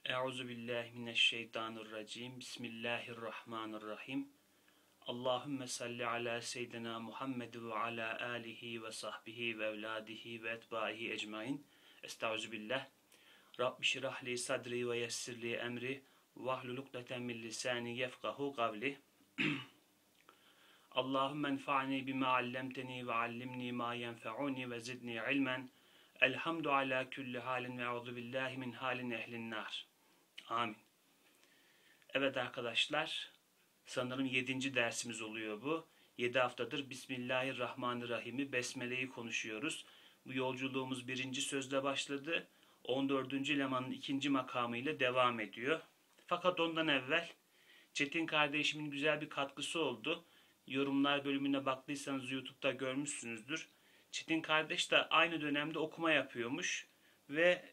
Euzu billahi mineşşeytanirracim. Bismillahirrahmanirrahim. Allahümme salli ala seyyidina Muhammed ve ala alihi ve sahbihi ve evladihi ve etbaihi ecmain. Estaizu billah. Rabbi şirah li sadri ve yessir li emri vahlul ukdeten min lisani yefkahu kavli. Allahümme enfa'ni bima allemteni ve allimni ma yenfe'uni ve zidni ilmen. Elhamdu ala kulli halin ve euzu billahi min halin ehlin nar. Amin. Evet arkadaşlar, sanırım 7. dersimiz oluyor bu. 7 haftadır Bismillahirrahmanirrahim'i, Besmele'yi konuşuyoruz. Bu yolculuğumuz 1. sözle başladı. 14. lemanın 2. makamı ile devam ediyor. Fakat ondan evvel Çetin kardeşimin güzel bir katkısı oldu. Yorumlar bölümüne baktıysanız YouTube'da görmüşsünüzdür. Çetin kardeş de aynı dönemde okuma yapıyormuş ve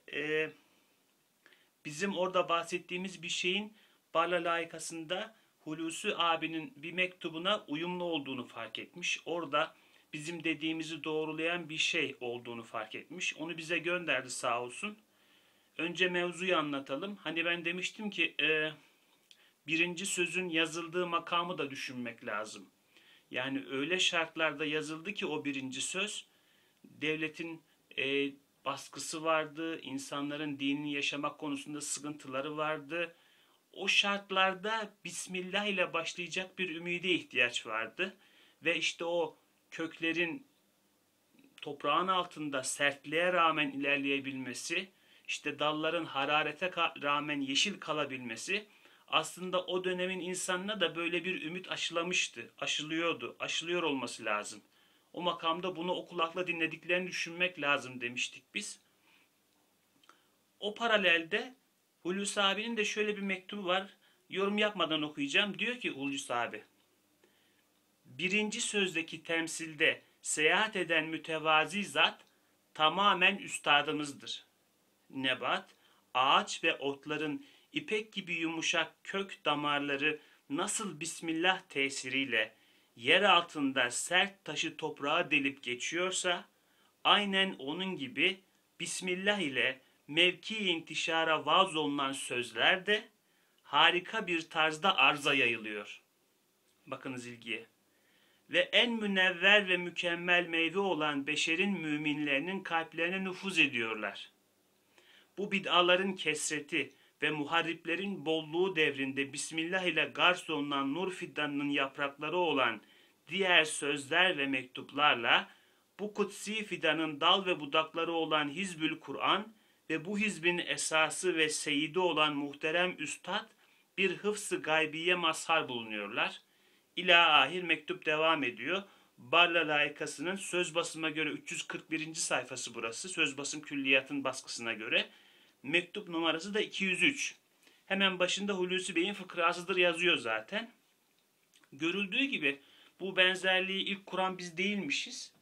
bizim orada bahsettiğimiz bir şeyin Barla Layıkası'nda Hulusi abinin bir mektubuna uyumlu olduğunu fark etmiş. Orada bizim dediğimizi doğrulayan bir şey olduğunu fark etmiş. Onu bize gönderdi sağ olsun. Önce mevzuyu anlatalım. Hani ben demiştim ki birinci sözün yazıldığı makamı da düşünmek lazım. Yani öyle şartlarda yazıldı ki o birinci söz, devletin baskısı vardı, insanların dinini yaşamak konusunda sıkıntıları vardı. O şartlarda Bismillah ile başlayacak bir ümide ihtiyaç vardı. Ve işte o köklerin toprağın altında sertliğe rağmen ilerleyebilmesi, işte dalların hararete rağmen yeşil kalabilmesi, aslında o dönemin insanına da böyle bir ümit aşılamıştı, aşılıyordu, aşılıyor olması lazım. O makamda bunu o kulakla dinlediklerini düşünmek lazım demiştik biz. O paralelde Hulusi abinin de şöyle bir mektubu var. Yorum yapmadan okuyacağım. Diyor ki Hulusi abi, birinci sözdeki temsilde seyahat eden mütevazi zat tamamen üstadımızdır. Nebat, ağaç ve otların ipek gibi yumuşak kök damarları nasıl Bismillah tesiriyle yer altında sert taşı toprağa delip geçiyorsa, aynen onun gibi Bismillah ile mevki intişara vaz olunan sözler de harika bir tarzda arza yayılıyor. Bakınız ilgiye. Ve en münevver ve mükemmel meyve olan beşerin müminlerinin kalplerine nüfuz ediyorlar. Bu bid'aların kesreti ve muharriplerin bolluğu devrinde Bismillah ile gars olunan nur fidanının yaprakları olan diğer sözler ve mektuplarla bu kutsi fidanın dal ve budakları olan Hizbül Kur'an ve bu hizbin esası ve seyidi olan muhterem üstad bir hıfz-ı gaybiye mazhar bulunuyorlar. İlâ ahir mektup devam ediyor. Barla Layıkası'nın söz basıma göre 341. sayfası burası. Söz basım külliyatın baskısına göre. Mektup numarası da 203. Hemen başında Hulusi Bey'in fıkrasıdır yazıyor zaten. Görüldüğü gibi bu benzerliği ilk kuran biz değilmişiz.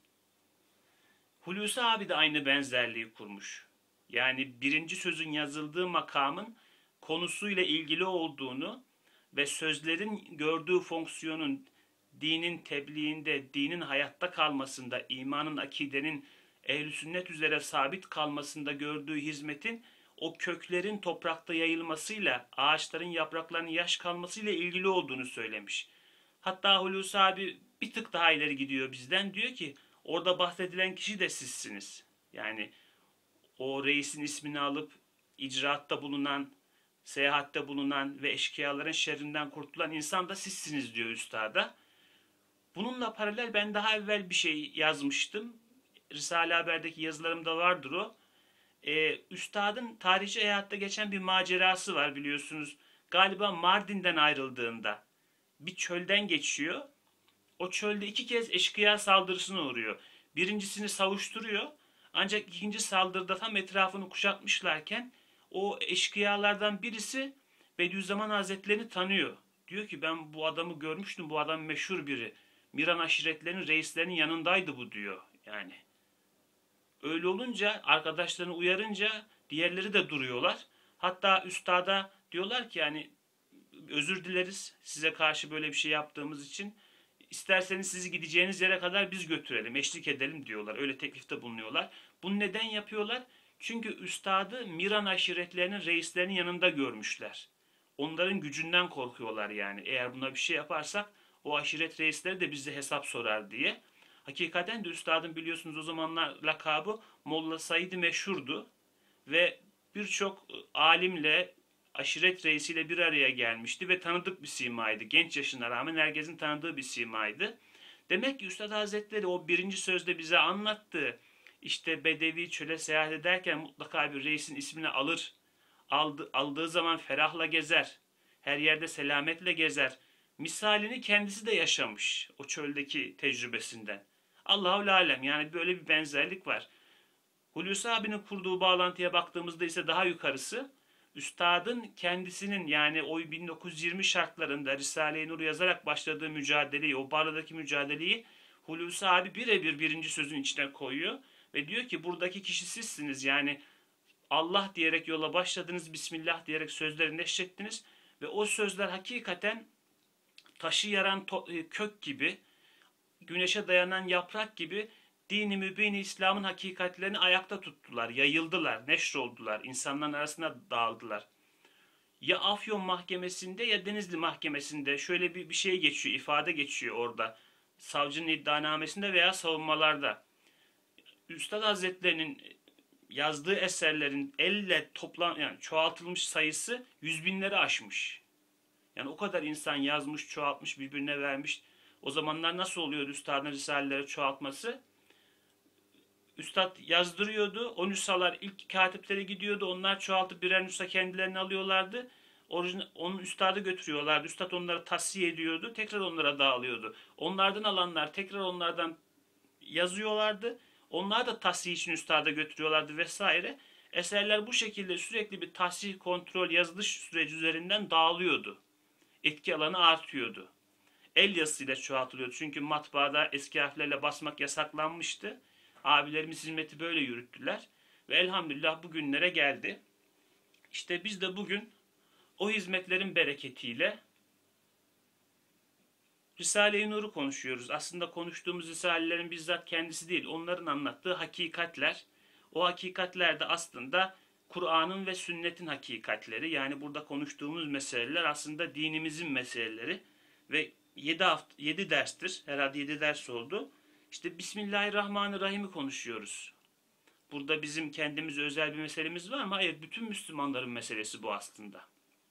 Hulusi abi de aynı benzerliği kurmuş. Yani birinci sözün yazıldığı makamın konusuyla ilgili olduğunu ve sözlerin gördüğü fonksiyonun dinin tebliğinde, dinin hayatta kalmasında, imanın, akidenin ehl-i sünnet üzere sabit kalmasında gördüğü hizmetin o köklerin toprakta yayılmasıyla, ağaçların yapraklarının yaş kalmasıyla ilgili olduğunu söylemiş. Hatta Hulusi abi bir tık daha ileri gidiyor bizden. Diyor ki orada bahsedilen kişi de sizsiniz. Yani o reisin ismini alıp icraatta bulunan, seyahatte bulunan ve eşkıyaların şerrinden kurtulan insan da sizsiniz diyor üstada. Bununla paralel ben daha evvel bir şey yazmıştım. Risale Haber'deki yazılarımda vardır o. Üstadın tarihçi hayatta geçen bir macerası var biliyorsunuz. Galiba Mardin'den ayrıldığında bir çölden geçiyor. O çölde 2 kez eşkıya saldırısına uğruyor. Birincisini savuşturuyor. Ancak ikinci saldırıda tam etrafını kuşatmışlarken o eşkıyalardan birisi Bediüzzaman Hazretlerini tanıyor. Diyor ki ben bu adamı görmüştüm. Bu adam meşhur biri. Miran aşiretlerinin reislerinin yanındaydı bu diyor. Yani öyle olunca arkadaşlarını uyarınca diğerleri de duruyorlar. Hatta üstada diyorlar ki yani özür dileriz size karşı böyle bir şey yaptığımız için. İsterseniz sizi gideceğiniz yere kadar biz götürelim, eşlik edelim diyorlar. Öyle teklifte bulunuyorlar. Bunu neden yapıyorlar? Çünkü üstadı Miran aşiretlerinin reislerinin yanında görmüşler. Onların gücünden korkuyorlar yani. Eğer buna bir şey yaparsak o aşiret reisleri de bize hesap sorar diye. Hakikaten de üstadın biliyorsunuz o zamanlar lakabı Molla Said meşhurdu. Ve birçok alimle, aşiret reisiyle bir araya gelmişti ve tanıdık bir simaydı. Genç yaşına rağmen herkesin tanıdığı bir simaydı. Demek ki Üstad Hazretleri o birinci sözde bize anlattı. İşte Bedevi çöle seyahat ederken mutlaka bir reisin ismini alır. Aldığı zaman ferahla gezer. Her yerde selametle gezer. Misalini kendisi de yaşamış o çöldeki tecrübesinden. Allahu alem yani böyle bir benzerlik var. Hulusi abinin kurduğu bağlantıya baktığımızda ise daha yukarısı üstadın kendisinin yani o 1920 şartlarında Risale-i Nur yazarak başladığı mücadeleyi, o Barla'daki mücadeleyi Hulusi abi birebir birinci sözün içine koyuyor ve diyor ki buradaki kişi sizsiniz yani Allah diyerek yola başladınız, Bismillah diyerek sözleri neşrettiniz ve o sözler hakikaten taşı yaran kök gibi, güneşe dayanan yaprak gibi dini mübin İslam'ın hakikatlerini ayakta tuttular, yayıldılar, neşroldular, insanların arasına dağıldılar. Ya Afyon Mahkemesi'nde ya Denizli Mahkemesi'nde şöyle bir şey geçiyor, ifade geçiyor orada. Savcının iddianamesinde veya savunmalarda. Üstad Hazretlerinin yazdığı eserlerin elle yani çoğaltılmış sayısı yüz binleri aşmış. Yani o kadar insan yazmış, çoğaltmış, birbirine vermiş. O zamanlar nasıl oluyordu üstadın risaleleri çoğaltması? Üstad yazdırıyordu. O nüshalar ilk katiplere gidiyordu. Onlar çoğaltıp birer nüsha kendilerine alıyorlardı. Onun üstadı götürüyorlardı. Üstad onları tahsiye ediyordu. Tekrar onlara dağılıyordu. Onlardan alanlar tekrar onlardan yazıyorlardı. Onlar da tahsiye için üstada götürüyorlardı vesaire. Eserler bu şekilde sürekli bir tahsih, kontrol, yazılış süreci üzerinden dağılıyordu. Etki alanı artıyordu. El yazısıyla çoğaltılıyordu. Çünkü matbaada eski harflerle basmak yasaklanmıştı. Abilerimiz hizmeti böyle yürüttüler. Ve elhamdülillah bugünlere geldi. İşte biz de bugün o hizmetlerin bereketiyle Risale-i Nur'u konuşuyoruz. Aslında konuştuğumuz Risalelerin bizzat kendisi değil, onların anlattığı hakikatler. O hakikatler de aslında Kur'an'ın ve sünnetin hakikatleri. Yani burada konuştuğumuz meseleler aslında dinimizin meseleleri. Ve 7 derstir, herhalde 7 ders oldu. İşte Bismillahirrahmanirrahim'i konuşuyoruz. Burada bizim kendimize özel bir meselemiz var mı? Hayır, bütün Müslümanların meselesi bu aslında.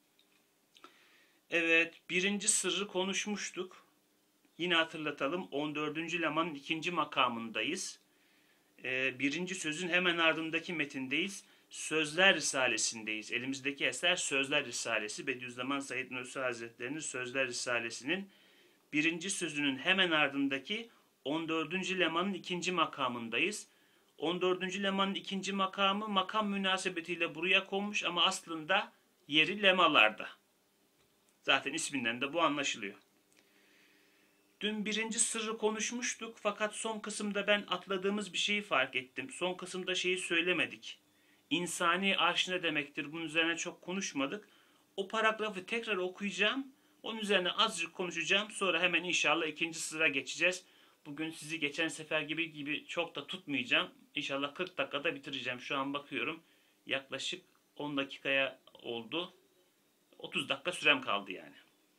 Evet, birinci sırrı konuşmuştuk. Yine hatırlatalım 14. lemanın 2. makamındayız. Birinci sözün hemen ardındaki metindeyiz. Sözler Risalesi'ndeyiz. Elimizdeki eser Sözler Risalesi. Bediüzzaman Said Nursi Hazretleri'nin Sözler Risalesi'nin birinci sözünün hemen ardındaki 14. lemanın 2. makamındayız. 14. lemanın 2. makamı makam münasebetiyle buraya konmuş ama aslında yeri lemalarda. Zaten isminden de bu anlaşılıyor. Dün birinci sırrı konuşmuştuk fakat son kısımda ben atladığımız bir şeyi fark ettim. Son kısımda şeyi söylemedik. İnsani arş ne demektir? Bunun üzerine çok konuşmadık. O paragrafı tekrar okuyacağım. Onun üzerine azıcık konuşacağım. Sonra hemen inşallah ikinci sıra geçeceğiz. Bugün sizi geçen sefer gibi çok da tutmayacağım. İnşallah 40 dakikada bitireceğim. Şu an bakıyorum. Yaklaşık 10 dakikaya oldu. 30 dakika sürem kaldı yani.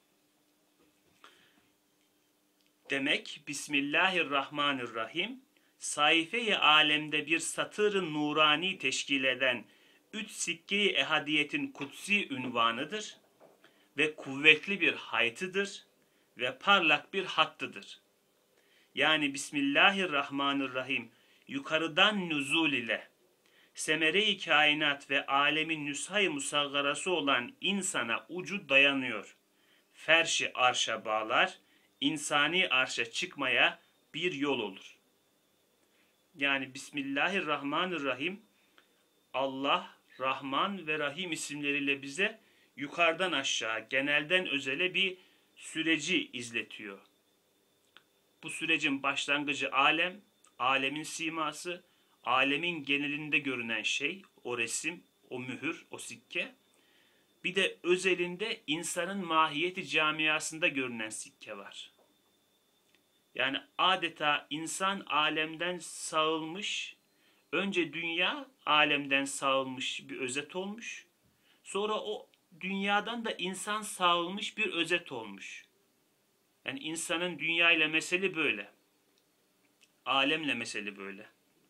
Demek Bismillahirrahmanirrahim sayfe-i alemde bir satır-ı nurani teşkil eden üç sikke-i ehadiyetin kutsi ünvanıdır ve kuvvetli bir haytıdır ve parlak bir hattıdır. Yani Bismillahirrahmanirrahim yukarıdan nüzul ile semere-i kainat ve alemin nüshâ-i musaggarası olan insana ucu dayanıyor. Ferş-i arşa bağlar, insani arşa çıkmaya bir yol olur. Yani Bismillahirrahmanirrahim Allah, Rahman ve Rahim isimleriyle bize yukarıdan aşağı, genelden özele bir süreci izletiyor. Bu sürecin başlangıcı alem, alemin siması, alemin genelinde görünen şey, o resim, o mühür, o sikke. Bir de özelinde insanın mahiyeti camiasında görünen sikke var. Yani adeta insan alemden sağılmış, Önce dünya alemden sağılmış bir özet olmuş. Sonra o dünyadan da insan sağılmış bir özet olmuş. Yani insanın dünya ile mesele böyle. Alemle mesele böyle.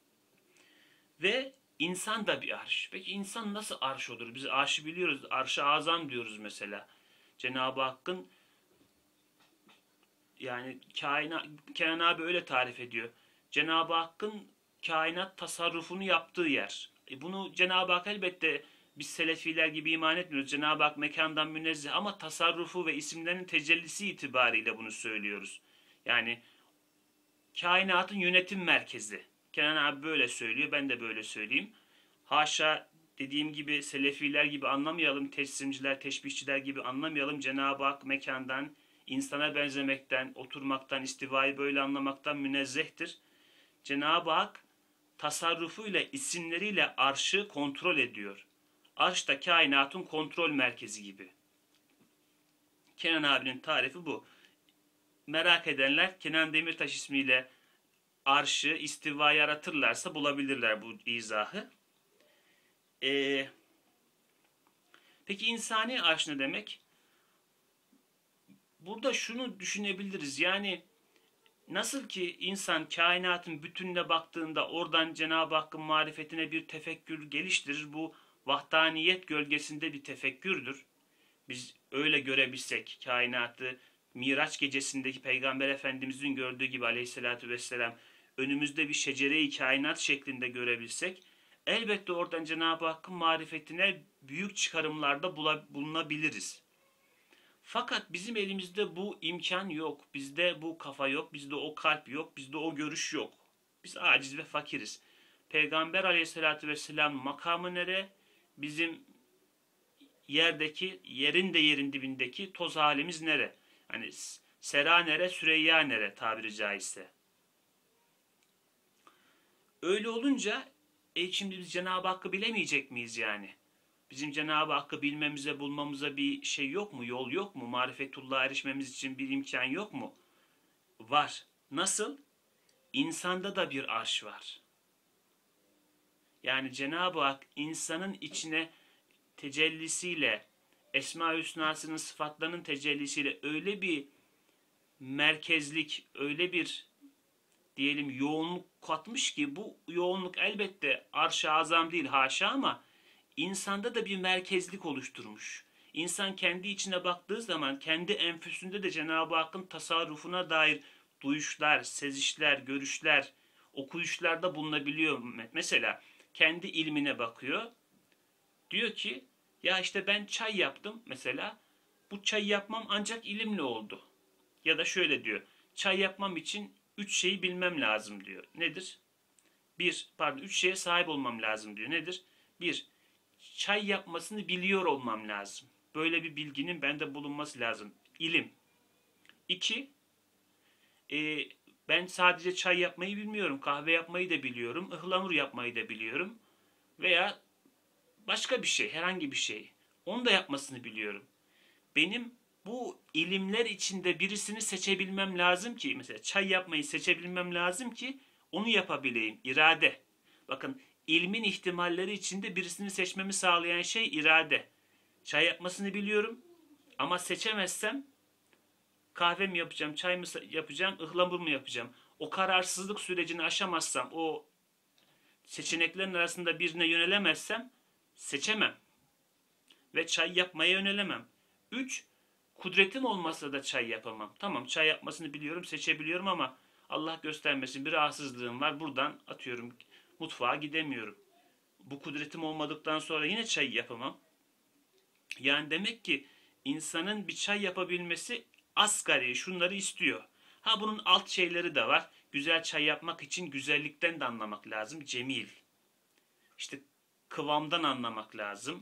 Ve insan da bir arş. Peki insan nasıl arş olur? Biz arşı biliyoruz. Arş-ı azam diyoruz mesela. Cenab-ı Hakk'ın, yani Kenan abi öyle tarif ediyor. Cenab-ı Hakk'ın kainat tasarrufunu yaptığı yer. Bunu Cenab-ı Hak elbette biz Selefiler gibi iman etmiyoruz. Cenab-ı Hak mekandan münezzeh ama tasarrufu ve isimlerin tecellisi itibariyle bunu söylüyoruz. Yani kainatın yönetim merkezi. Kenan abi böyle söylüyor, ben de böyle söyleyeyim. Haşa, dediğim gibi Selefiler gibi anlamayalım, teslimciler, teşbihçiler gibi anlamayalım. Cenab-ı Hak mekandan, insana benzemekten, oturmaktan, istivayı böyle anlamaktan münezzehtir. Cenab-ı Hak tasarrufuyla, isimleriyle arşı kontrol ediyor. Arş da kainatın kontrol merkezi gibi. Kenan abinin tarifi bu. Merak edenler Kenan Demirtaş ismiyle arşı, istivayı aratırlarsa bulabilirler bu izahı. Ee, peki insani arş ne demek? Burada şunu düşünebiliriz. Yani nasıl ki insan kainatın bütününe baktığında oradan Cenab-ı Hakk'ın marifetine bir tefekkür geliştirir. Bu vahdaniyet gölgesinde bir tefekkürdür. Biz öyle görebilsek kainatı Miraç gecesindeki Peygamber Efendimizin gördüğü gibi aleyhissalatü vesselam önümüzde bir şecere-i kainat şeklinde görebilsek elbette oradan Cenab-ı Hakk'ın marifetine büyük çıkarımlarda bulunabiliriz. Fakat bizim elimizde bu imkan yok. Bizde bu kafa yok. Bizde o kalp yok. Bizde o görüş yok. Biz aciz ve fakiriz. Peygamber aleyhissalatü vesselam makamı nere? Bizim yerin de yerin dibindeki toz halimiz nere? Hani Sera nere, Süreyya nere tabiri caizse. Öyle olunca şimdi biz Cenab-ı Hakk'ı bilemeyecek miyiz yani? Bizim Cenab-ı Hakk'ı bilmemize, bulmamıza bir şey yok mu? Yol yok mu? Marifetullah'a erişmemiz için bir imkan yok mu? Var. Nasıl? İnsanda da bir arş var. Yani Cenab-ı Hak insanın içine tecellisiyle, Esma-i Hüsna'sının sıfatlarının tecellisiyle öyle bir merkezlik, öyle bir diyelim yoğunluk katmış ki bu yoğunluk elbette arş-ı azam değil haşa ama insanda da bir merkezlik oluşturmuş. İnsan kendi içine baktığı zaman kendi enfüsünde de Cenab-ı Hakk'ın tasarrufuna dair duyuşlar, sezişler, görüşler, okuyuşlarda bulunabiliyor. Mesela kendi ilmine bakıyor. Diyor ki ya işte ben çay yaptım mesela. Bu çay yapmam ancak ilimle oldu. Ya da şöyle diyor. Çay yapmam için 3 şeyi bilmem lazım diyor. Nedir? Üç şeye sahip olmam lazım diyor. Nedir? Bir, çay yapmasını biliyor olmam lazım. Böyle bir bilginin bende bulunması lazım. İlim. İki, e, ben sadece çay yapmayı bilmiyorum. Kahve yapmayı da biliyorum. Ihlamur yapmayı da biliyorum. Veya başka bir şey, herhangi bir şey. Onu da yapmasını biliyorum. Benim bu ilimler içinde birisini seçebilmem lazım ki, mesela çay yapmayı seçebilmem lazım ki onu yapabileyim. İrade. Bakın, ilmin ihtimalleri içinde birisini seçmemi sağlayan şey irade. Çay yapmasını biliyorum ama seçemezsem kahve mi yapacağım, çay mı yapacağım, ıhlamur mu yapacağım? O kararsızlık sürecini aşamazsam, o seçeneklerin arasında birine yönelemezsem seçemem ve çay yapmaya yönelemem. 3. Kudretim olmasa da çay yapamam. Tamam, çay yapmasını biliyorum, seçebiliyorum ama Allah göstermesin bir rahatsızlığım var. Buradan atıyorum mutfağa gidemiyorum. Bu kudretim olmadıktan sonra yine çay yapamam. Yani demek ki insanın bir çay yapabilmesi asgari şunları istiyor. Ha, bunun alt şeyleri de var. Güzel çay yapmak için güzellikten de anlamak lazım. Cemil. İşte kıvamdan anlamak lazım.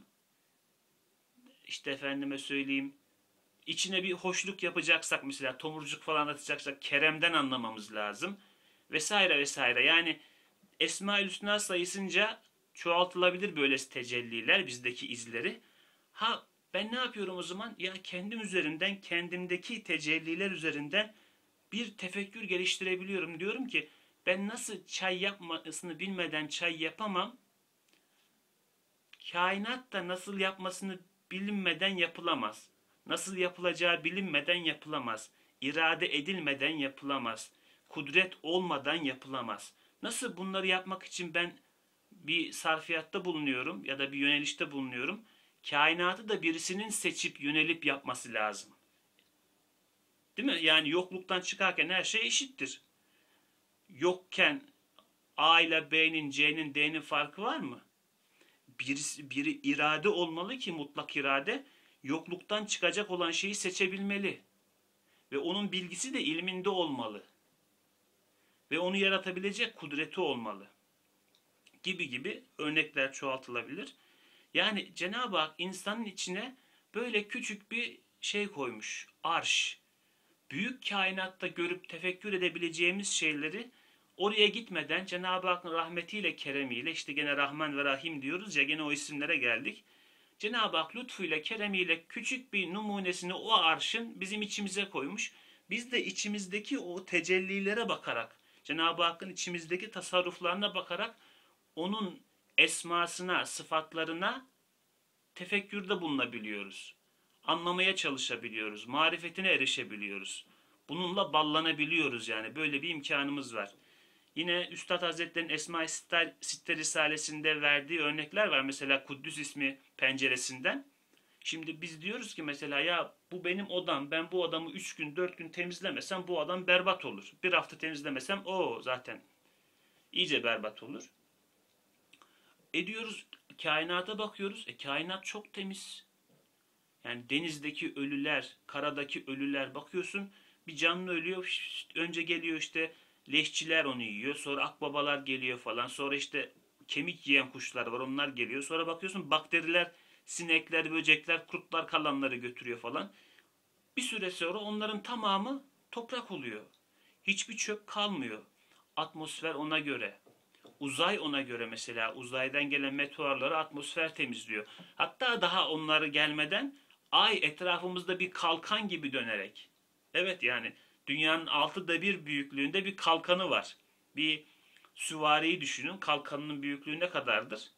İşte efendime söyleyeyim, içine bir hoşluk yapacaksak, mesela tomurcuk falan atacaksak keremden anlamamız lazım. Vesaire vesaire. Yani Esma-ül Hüsna sayısınca çoğaltılabilir böyle tecelliler, bizdeki izleri. Ha, ben ne yapıyorum o zaman? Ya kendim üzerinden, kendimdeki tecelliler üzerinden bir tefekkür geliştirebiliyorum. Diyorum ki Ben nasıl çay yapmasını bilmeden çay yapamam, kainat da nasıl yapmasını bilinmeden yapılamaz. Nasıl yapılacağı bilinmeden yapılamaz. İrade edilmeden yapılamaz. Kudret olmadan yapılamaz. Nasıl bunları yapmak için ben bir sarfiyatta bulunuyorum ya da bir yönelişte bulunuyorum. Kainatı da birisinin seçip yönelip yapması lazım. Değil mi? Yani yokluktan çıkarken her şey eşittir. Yokken A ile B'nin, C'nin, D'nin farkı var mı? Biri irade olmalı ki, mutlak irade yokluktan çıkacak olan şeyi seçebilmeli. Ve onun bilgisi de ilminde olmalı. Ve onu yaratabilecek kudreti olmalı. Gibi gibi örnekler çoğaltılabilir. Yani Cenab-ı Hak insanın içine böyle küçük bir şey koymuş. Arş. Büyük kainatta görüp tefekkür edebileceğimiz şeyleri oraya gitmeden Cenab-ı Hakk'ın rahmetiyle, keremiyle, işte gene Rahman ve Rahim diyoruz ya, gene o isimlere geldik. Cenab-ı Hak lütfuyla, keremiyle küçük bir numunesini o arşın bizim içimize koymuş. Biz de içimizdeki o tecellilere bakarak, Cenab-ı Hakk'ın içimizdeki tasarruflarına bakarak onun esmasına, sıfatlarına tefekkürde bulunabiliyoruz. Anlamaya çalışabiliyoruz. Marifetine erişebiliyoruz. Bununla ballanabiliyoruz yani. Böyle bir imkanımız var. Yine Üstad Hazretleri'nin Esma-i Sitte Risalesi'nde verdiği örnekler var. Mesela Kuddüs ismi penceresinden. Şimdi biz diyoruz ki mesela, ya bu benim odam. Ben bu odamı 3 gün 4 gün temizlemesem bu odam berbat olur. Bir hafta temizlemesem o zaten iyice berbat olur. Ediyoruz, kainata bakıyoruz. Kainat çok temiz. Yani denizdeki ölüler, karadaki ölüler, bakıyorsun bir canlı ölüyor. Önce geliyor işte leşçiler onu yiyor. Sonra akbabalar geliyor falan. Sonra işte kemik yiyen kuşlar var, onlar geliyor. Sonra bakıyorsun bakteriler, sinekler, böcekler, kurtlar kalanları götürüyor falan. Bir süre sonra onların tamamı toprak oluyor. Hiçbir çöp kalmıyor. Atmosfer ona göre. Uzay ona göre, mesela uzaydan gelen meteorları atmosfer temizliyor. Hatta daha onları gelmeden ay etrafımızda bir kalkan gibi dönerek. Evet, yani dünyanın 1/6 büyüklüğünde bir kalkanı var. Bir süvariyi düşünün, kalkanının büyüklüğü ne kadardır?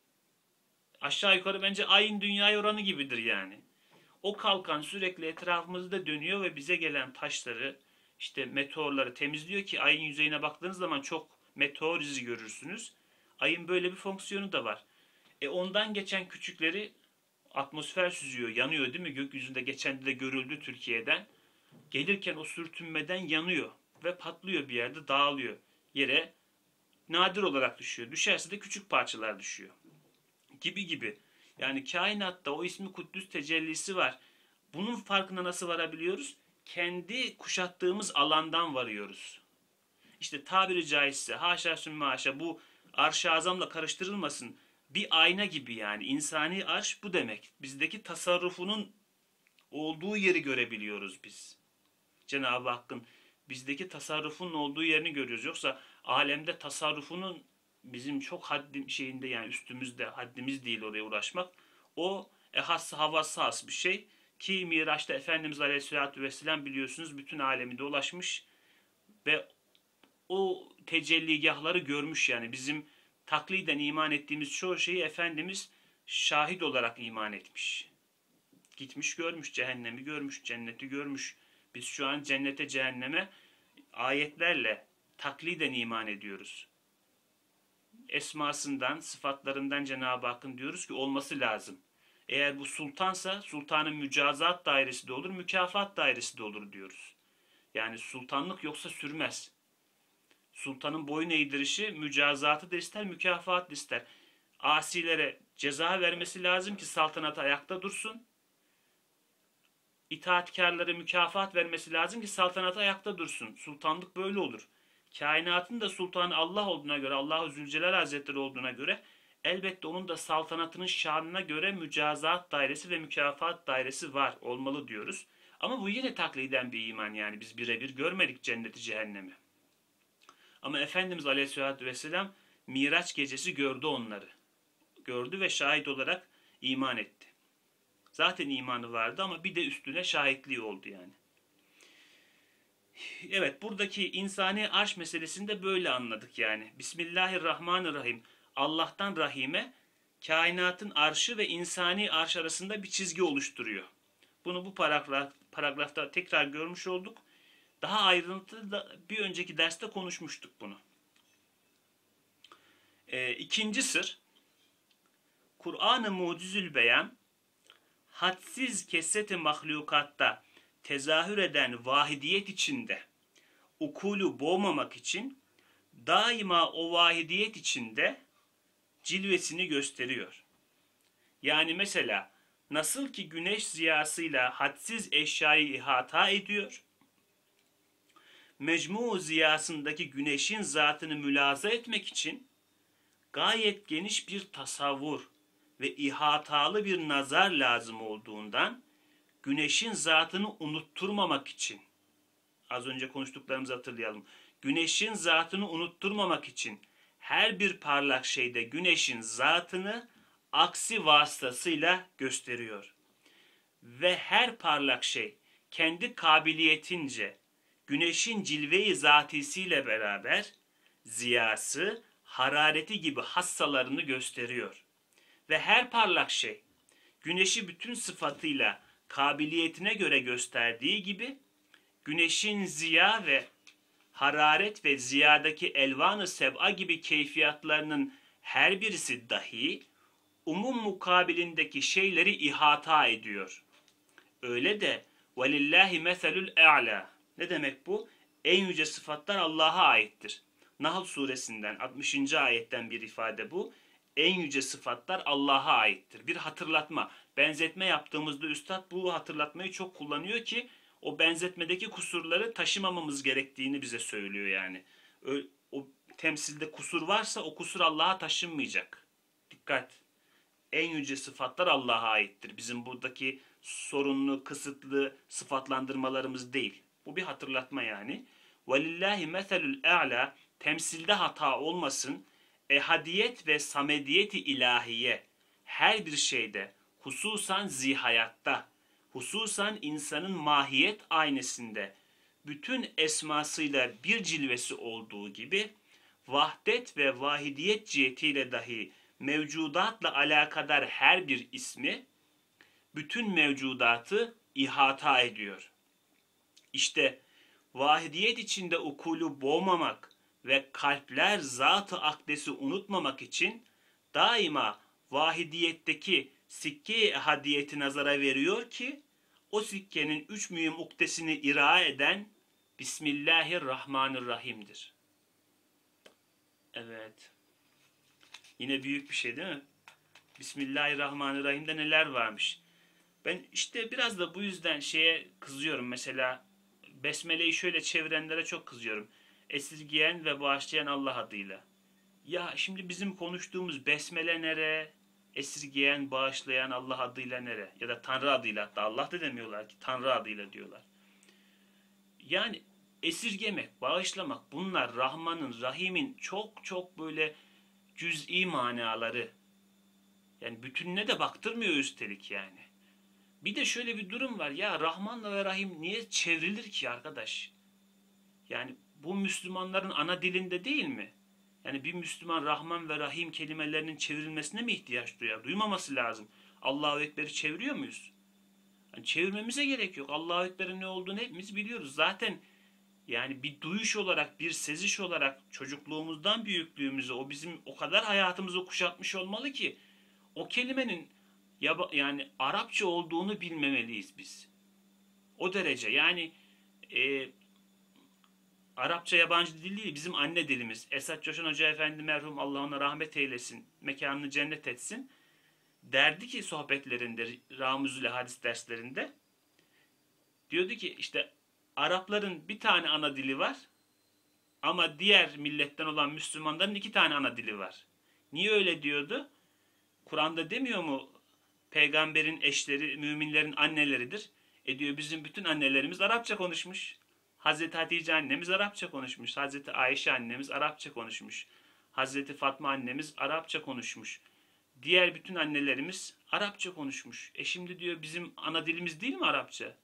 Aşağı yukarı bence ayın dünyaya oranı gibidir yani. O kalkan sürekli etrafımızda dönüyor ve bize gelen taşları, işte meteorları temizliyor ki ayın yüzeyine baktığınız zaman çok meteor izi görürsünüz. Ayın böyle bir fonksiyonu da var. Ondan geçen küçükleri atmosfer süzüyor, yanıyor değil mi? Gökyüzünde geçen de görüldü Türkiye'den. Gelirken o sürtünmeden yanıyor ve patlıyor, bir yerde dağılıyor. Yere nadir olarak düşüyor. Düşerse de küçük parçalar düşüyor. Gibi gibi. Yani kainatta o ismi Kuddüs tecellisi var. Bunun farkına nasıl varabiliyoruz? Kendi kuşattığımız alandan varıyoruz. İşte tabiri caizse, haşa sümme haşa, bu arş-ı azamla karıştırılmasın. Bir ayna gibi yani. İnsani arş bu demek. Bizdeki tasarrufunun olduğu yeri görebiliyoruz biz. Cenab-ı Hakk'ın bizdeki tasarrufunun olduğu yerini görüyoruz. Yoksa alemde tasarrufunun bizim çok haddim şeyinde, yani üstümüzde, haddimiz değil oraya uğraşmak. O ehas havası has bir şey ki Miraç'ta Efendimiz Aleyhisselatü Vesselam biliyorsunuz bütün alemi dolaşmış ve o tecelligahları görmüş. Yani bizim takliden iman ettiğimiz çoğu şeyi Efendimiz şahit olarak iman etmiş. Gitmiş görmüş, cehennemi görmüş, cenneti görmüş. Biz şu an cennete, cehenneme ayetlerle takliden iman ediyoruz. Esmasından, sıfatlarından Cenab-ı Hakk'ın diyoruz ki olması lazım. Eğer bu sultansa sultanın mücazat dairesi de olur, mükafat dairesi de olur diyoruz. Yani sultanlık yoksa sürmez. Sultanın boyun eğdirişi mücazatı da ister, mükafatı da ister. Asilere ceza vermesi lazım ki saltanat ayakta dursun. İtaatkarlara mükafat vermesi lazım ki saltanat ayakta dursun. Sultanlık böyle olur. Kainatın da sultanı Allah olduğuna göre, Allah-u Zülcelal Hazretleri olduğuna göre elbette onun da saltanatının şanına göre mücazat dairesi ve mükafat dairesi var, olmalı diyoruz. Ama bu yine takliden bir iman, yani biz birebir görmedik cenneti, cehennemi. Ama Efendimiz Aleyhisselatü Vesselam Miraç gecesi gördü onları. Gördü ve şahit olarak iman etti. Zaten imanı vardı ama bir de üstüne şahitliği oldu yani. Evet, buradaki insani arş meselesini de böyle anladık yani. Bismillahirrahmanirrahim. Allah'tan Rahim'e kainatın arşı ve insani arş arasında bir çizgi oluşturuyor. Bunu bu paragrafta tekrar görmüş olduk. Daha ayrıntılı da bir önceki derste konuşmuştuk bunu. İkinci sır, Kur'an-ı Mucizül Beyan, hadsiz kesret-i mahlukatta tezahür eden vahidiyet içinde ukulu boğmamak için daima o vahidiyet içinde cilvesini gösteriyor. Yani mesela nasıl ki güneş ziyasıyla hadsiz eşyayı ihata ediyor, mecmu ziyasındaki güneşin zatını mülaza etmek için gayet geniş bir tasavvur ve ihatalı bir nazar lazım olduğundan güneşin zatını unutturmamak için, az önce konuştuklarımızı hatırlayalım. Güneşin zatını unutturmamak için her bir parlak şeyde güneşin zatını aksi vasıtasıyla gösteriyor. Ve her parlak şey kendi kabiliyetince güneşin cilve-i zatisiyle beraber ziyası, harareti gibi hassalarını gösteriyor. Ve her parlak şey güneşi bütün sıfatıyla kabiliyetine göre gösterdiği gibi güneşin ziya ve hararet ve ziyadaki elvan-ı seb'a gibi keyfiyatlarının her birisi dahi umum mukabilindeki şeyleri ihata ediyor. Öyle de velillahi meselül e'la. Ne demek bu? En yüce sıfatlar Allah'a aittir. Nahl suresinden 60. ayetten bir ifade bu. En yüce sıfatlar Allah'a aittir. Bir hatırlatma. Benzetme yaptığımızda üstad bu hatırlatmayı çok kullanıyor ki o benzetmedeki kusurları taşımamamız gerektiğini bize söylüyor yani. O temsilde kusur varsa o kusur Allah'a taşınmayacak. Dikkat. En yüce sıfatlar Allah'a aittir. Bizim buradaki sorunlu, kısıtlı sıfatlandırmalarımız değil. Bu bir hatırlatma yani. Velillahi meselül e'la, temsilde hata olmasın. Ehadiyet ve samediyeti ilahiye her bir şeyde, hususan zihayatta, hususan insanın mahiyet aynesinde bütün esmasıyla bir cilvesi olduğu gibi vahdet ve vahidiyet cihetiyle dahi mevcudatla alakadar her bir ismi bütün mevcudatı ihata ediyor. İşte vahidiyet içinde ukulu boğmamak ve kalpler zat-ı akdesi unutmamak için daima vahidiyetteki sikke-i ehadiyeti nazara veriyor ki o sikkenin üç mühim ukdesini ira eden Bismillahirrahmanirrahim'dir. Evet. Yine büyük bir şey değil mi? Bismillahirrahmanirrahim'de neler varmış? Ben işte biraz da bu yüzden şeye kızıyorum. Mesela Besmele'yi şöyle çevirenlere çok kızıyorum. Esirgeyen ve bağışlayan Allah adıyla. Ya şimdi bizim konuştuğumuz Besmele nere? Esirgeyen, bağışlayan Allah adıyla nere? Ya da Tanrı adıyla, hatta Allah da demiyorlar ki Tanrı adıyla diyorlar. Yani esirgemek, bağışlamak bunlar Rahman'ın, Rahim'in çok çok böyle cüz'i manaları. Yani bütününe de baktırmıyor üstelik yani. Bir de şöyle bir durum var. Ya Rahman'la ve Rahim niye çevrilir ki arkadaş? Yani bu Müslümanların ana dilinde değil mi? Yani bir Müslüman Rahman ve Rahim kelimelerinin çevrilmesine mi ihtiyaç duyar? Duymaması lazım. Allahu Ekber'i çeviriyor muyuz? Yani çevirmemize gerek yok. Allahu Ekber'in ne olduğunu hepimiz biliyoruz. Zaten yani bir duyuş olarak, bir seziş olarak çocukluğumuzdan büyüklüğümüze o bizim o kadar hayatımızı kuşatmış olmalı ki o kelimenin yani Arapça olduğunu bilmemeliyiz biz. O derece yani Arapça yabancı dil değil, bizim anne dilimiz. Esat Coşan Hoca Efendi merhum, Allah ona rahmet eylesin, mekanını cennet etsin. Derdi ki sohbetlerinde, Ramuzül Hadis derslerinde, diyordu ki işte Arapların bir tane ana dili var ama diğer milletten olan Müslümanların iki tane ana dili var. Niye öyle diyordu? Kur'an'da demiyor mu peygamberin eşleri müminlerin anneleridir? Diyor bizim bütün annelerimiz Arapça konuşmuş. Hazreti Hatice annemiz Arapça konuşmuş. Hazreti Ayşe annemiz Arapça konuşmuş. Hazreti Fatma annemiz Arapça konuşmuş. Diğer bütün annelerimiz Arapça konuşmuş. Şimdi diyor bizim ana dilimiz değil mi Arapça?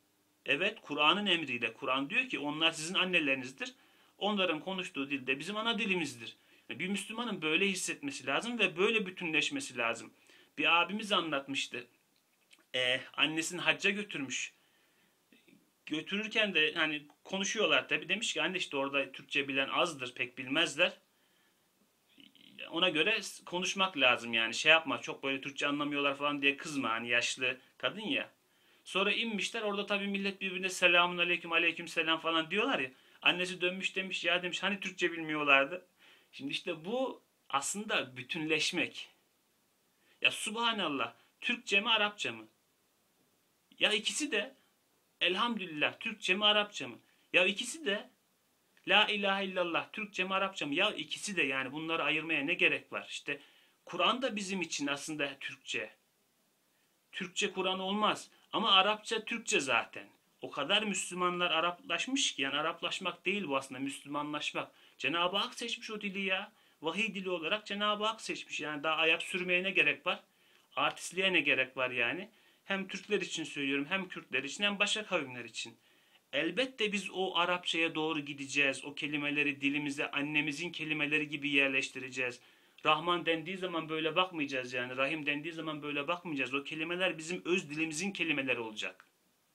Evet, Kur'an'ın emriyle. Kur'an diyor ki onlar sizin annelerinizdir. Onların konuştuğu dil de bizim ana dilimizdir. Bir Müslümanın böyle hissetmesi lazım ve böyle bütünleşmesi lazım. Bir abimiz anlatmıştı. Annesini hacca götürmüş. Götürürken de hani konuşuyorlar tabii. Demiş ki anne işte orada Türkçe bilen azdır, pek bilmezler. Ona göre konuşmak lazım yani şey yapma çok böyle Türkçe anlamıyorlar falan diye kızma hani yaşlı kadın ya. Sonra inmişler orada tabii millet birbirine selamun aleyküm aleyküm selam falan diyorlar ya. Annesi dönmüş demiş ya demiş hani Türkçe bilmiyorlardı. Şimdi işte bu aslında bütünleşmek. Ya subhanallah Türkçe mi Arapça mı? Ya ikisi de elhamdülillah Türkçe mi Arapça mı? Ya ikisi de la ilahe illallah Türkçe mi Arapça mı? Ya ikisi de yani bunları ayırmaya ne gerek var? İşte Kur'an da bizim için aslında Türkçe. Türkçe Kur'an olmaz. Ama Arapça Türkçe zaten. O kadar Müslümanlar Araplaşmış ki yani Araplaşmak değil bu aslında Müslümanlaşmak. Cenab-ı Hak seçmiş o dili ya. Vahiy dili olarak Cenab-ı Hak seçmiş. Yani daha ayak sürmeye ne gerek var? Artistliğe ne gerek var yani? Hem Türkler için söylüyorum hem Kürtler için hem başka kavimler için. Elbette biz o Arapçaya doğru gideceğiz. O kelimeleri dilimize annemizin kelimeleri gibi yerleştireceğiz. Rahman dendiği zaman böyle bakmayacağız yani. Rahim dendiği zaman böyle bakmayacağız. O kelimeler bizim öz dilimizin kelimeleri olacak.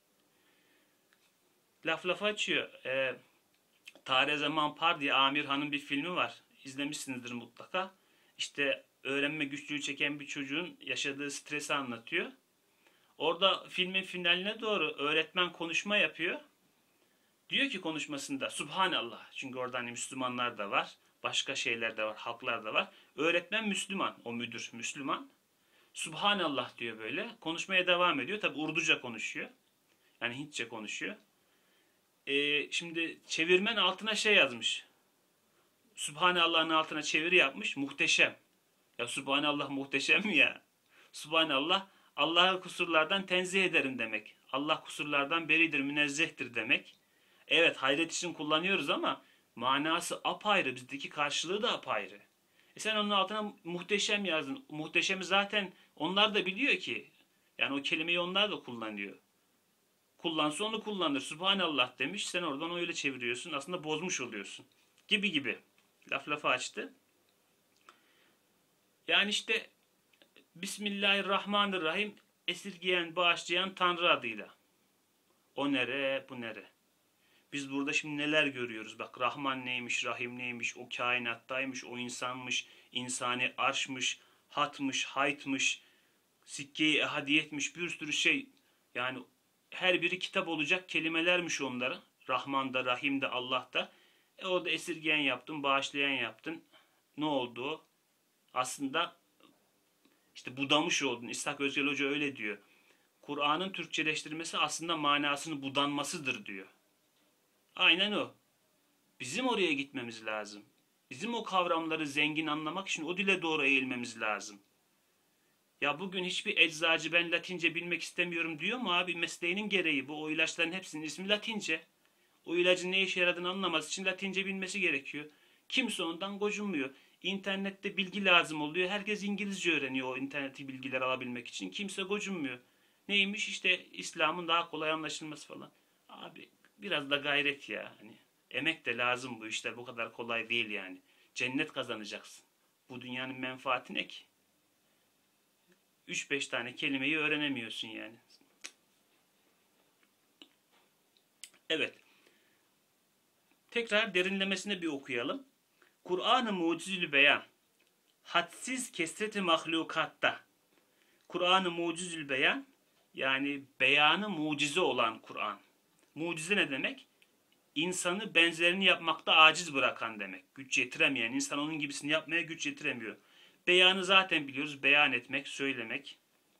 Laf lafa açıyor. Tare Zaman Par diye Amir Han'ın bir filmi var. İzlemişsinizdir mutlaka. İşte öğrenme güçlüğü çeken bir çocuğun yaşadığı stresi anlatıyor. Orada filmin finaline doğru öğretmen konuşma yapıyor. Diyor ki konuşmasında Subhanallah. Çünkü orada hani Müslümanlar da var. Başka şeyler de var. Halklar da var. Öğretmen Müslüman. O müdür Müslüman. Subhanallah diyor böyle. Konuşmaya devam ediyor. Tabi Urduca konuşuyor. Yani Hintçe konuşuyor. Şimdi çevirmen altına şey yazmış. Subhanallah'ın altına çeviri yapmış. Muhteşem. Ya Subhanallah muhteşem mi ya? Subhanallah Allah'ı kusurlardan tenzih ederim demek. Allah kusurlardan beridir, münezzehtir demek. Evet hayret için kullanıyoruz ama manası apayrı. Bizdeki karşılığı da apayrı. Sen onun altına muhteşem yazdın. Muhteşemi zaten onlar da biliyor ki. Yani o kelimeyi onlar da kullanıyor. Kullansa onu kullanır. Subhanallah demiş. Sen oradan öyle çeviriyorsun. Aslında bozmuş oluyorsun. Gibi gibi. Laf lafa açtı. Yani işte Bismillahirrahmanirrahim esirgeyen, bağışlayan Tanrı adıyla. O nere, bu nere? Biz burada şimdi neler görüyoruz? Bak Rahman neymiş, Rahim neymiş, o kainattaymış, o insanmış, insani arşmış, hatmış, haytmış, sikke-i ehadiyetmiş, bir sürü şey. Yani her biri kitap olacak kelimelermiş onlara. Rahman'da, Rahim'de, Allah'ta. O da esirgeyen yaptın, bağışlayan yaptın. Ne oldu? Aslında işte budamış oldun. İshak Özgel Hoca öyle diyor. Kur'an'ın Türkçeleştirmesi aslında manasını budanmasıdır diyor. Aynen o. Bizim oraya gitmemiz lazım. Bizim o kavramları zengin anlamak için o dile doğru eğilmemiz lazım. Ya bugün hiçbir eczacı ben Latince bilmek istemiyorum diyor mu abi? Mesleğinin gereği bu. O ilaçların hepsinin ismi Latince. O ilacın ne işe yaradığını anlaması için Latince bilmesi gerekiyor. Kimse ondan gocunmuyor. İnternette bilgi lazım oluyor. Herkes İngilizce öğreniyor o interneti bilgiler alabilmek için. Kimse gocunmuyor. Neymiş işte İslam'ın daha kolay anlaşılması falan. Abi biraz da gayret ya. Hani emek de lazım bu işler bu kadar kolay değil yani. Cennet kazanacaksın. Bu dünyanın menfaati ne ki? 3-5 tane kelimeyi öğrenemiyorsun yani. Evet. Tekrar derinlemesine bir okuyalım. Kur'an-ı Mucizül Beyan. Hadsiz kesreti mahlukatta. Kur'an-ı Mucizül Beyan yani beyanı mucize olan Kur'an. Mucize ne demek? İnsanı benzerini yapmakta aciz bırakan demek. Güç yetiremeyen, insan onun gibisini yapmaya güç yetiremiyor. Beyanı zaten biliyoruz. Beyan etmek, söylemek.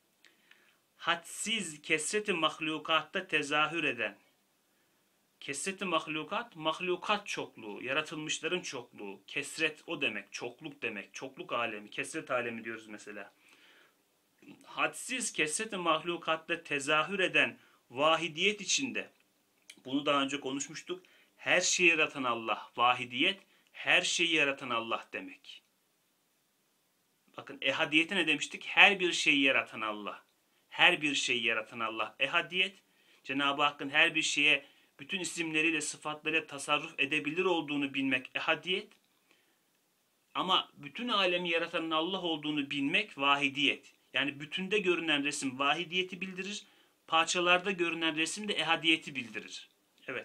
Hadsiz kesreti mahlukatta tezahür eden. Kesreti mahlukat, mahlukat çokluğu, yaratılmışların çokluğu. Kesret o demek, çokluk demek. Çokluk alemi, kesret alemi diyoruz mesela. Hadsiz kesreti mahlukatta tezahür eden vahidiyet içinde. Bunu daha önce konuşmuştuk. Her şeyi yaratan Allah, vahidiyet, her şeyi yaratan Allah demek. Bakın ehadiyete ne demiştik? Her bir şeyi yaratan Allah. Her bir şeyi yaratan Allah. Ehadiyet, Cenab-ı Hakk'ın her bir şeye bütün isimleriyle, sıfatlarıyla tasarruf edebilir olduğunu bilmek ehadiyet. Ama bütün alemi yaratanın Allah olduğunu bilmek vahidiyet. Yani bütünde görünen resim vahidiyeti bildirir, parçalarda görünen resim de ehadiyeti bildirir. Evet.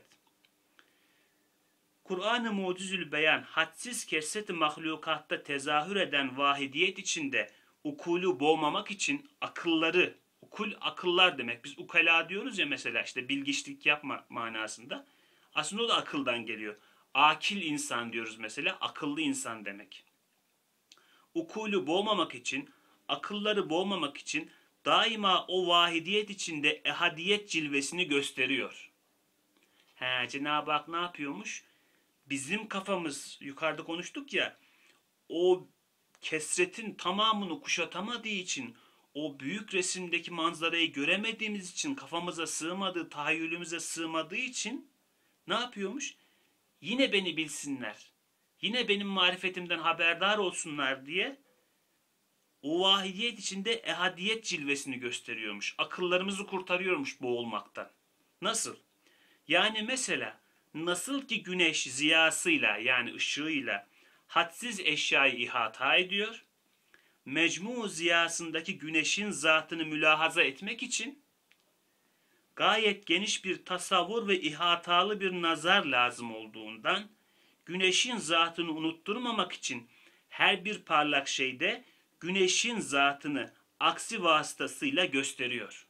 Kur'an-ı Mucizül Beyan hadsiz kesret-i mahlukatta tezahür eden vahidiyet içinde ukulu boğmamak için akılları, ukul akıllar demek. Biz ukala diyoruz ya mesela, işte bilgiçlik yapma manasında. Aslında o da akıldan geliyor. Akil insan diyoruz mesela, akıllı insan demek. Ukulu boğmamak için, akılları boğmamak için daima o vahidiyet içinde ehadiyet cilvesini gösteriyor. Cenab-ı Hak ne yapıyormuş? Bizim kafamız, yukarıda konuştuk ya, o kesretin tamamını kuşatamadığı için, o büyük resimdeki manzarayı göremediğimiz için, kafamıza sığmadığı, tahayyülümüze sığmadığı için ne yapıyormuş? Yine beni bilsinler, yine benim marifetimden haberdar olsunlar diye o vahidiyet içinde ehadiyet cilvesini gösteriyormuş. Akıllarımızı kurtarıyormuş boğulmaktan. Nasıl? Yani mesela nasıl ki güneş ziyasıyla, yani ışığıyla hadsiz eşyayı ihata ediyor, mecmu ziyasındaki güneşin zatını mülahaza etmek için gayet geniş bir tasavvur ve ihatalı bir nazar lazım olduğundan, güneşin zatını unutturmamak için her bir parlak şeyde güneşin zatını aksi vasıtasıyla gösteriyor.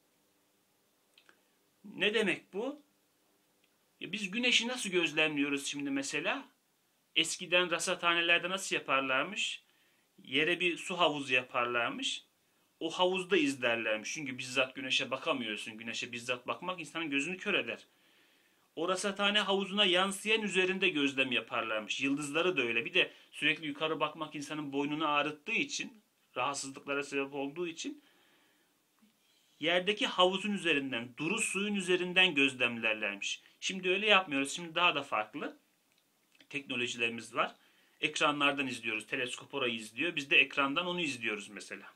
Ne demek bu? Biz güneşi nasıl gözlemliyoruz şimdi mesela? Eskiden rasathanelerde nasıl yaparlarmış? Yere bir su havuzu yaparlarmış. O havuzda izlerlermiş. Çünkü bizzat güneşe bakamıyorsun. Güneşe bizzat bakmak insanın gözünü kör eder. O rasathane havuzuna yansıyan üzerinde gözlem yaparlarmış. Yıldızları da öyle. Bir de sürekli yukarı bakmak insanın boynunu ağrıttığı için, rahatsızlıklara sebep olduğu için yerdeki havuzun üzerinden, duru suyun üzerinden gözlemlerlermiş. Şimdi öyle yapmıyoruz. Şimdi daha da farklı teknolojilerimiz var. Ekranlardan izliyoruz. Teleskop orayı izliyor. Biz de ekrandan onu izliyoruz mesela.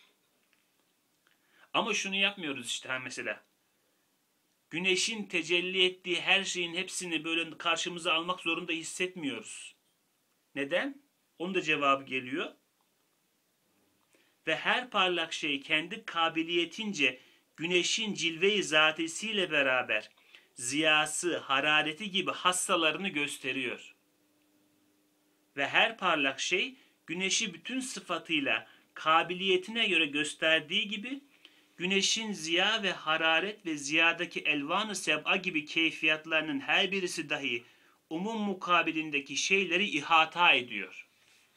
Ama şunu yapmıyoruz işte mesela. Güneşin tecelli ettiği her şeyin hepsini böyle karşımıza almak zorunda hissetmiyoruz. Neden? Onun da cevabı geliyor. Ve her parlak şey kendi kabiliyetince güneşin cilve-i zatisiyle beraber ziyası, harareti gibi hassalarını gösteriyor. Ve her parlak şey güneşi bütün sıfatıyla kabiliyetine göre gösterdiği gibi güneşin ziya ve hararet ve ziyadaki elvan-ı seb'a gibi keyfiyatlarının her birisi dahi umum mukabilindeki şeyleri ihata ediyor.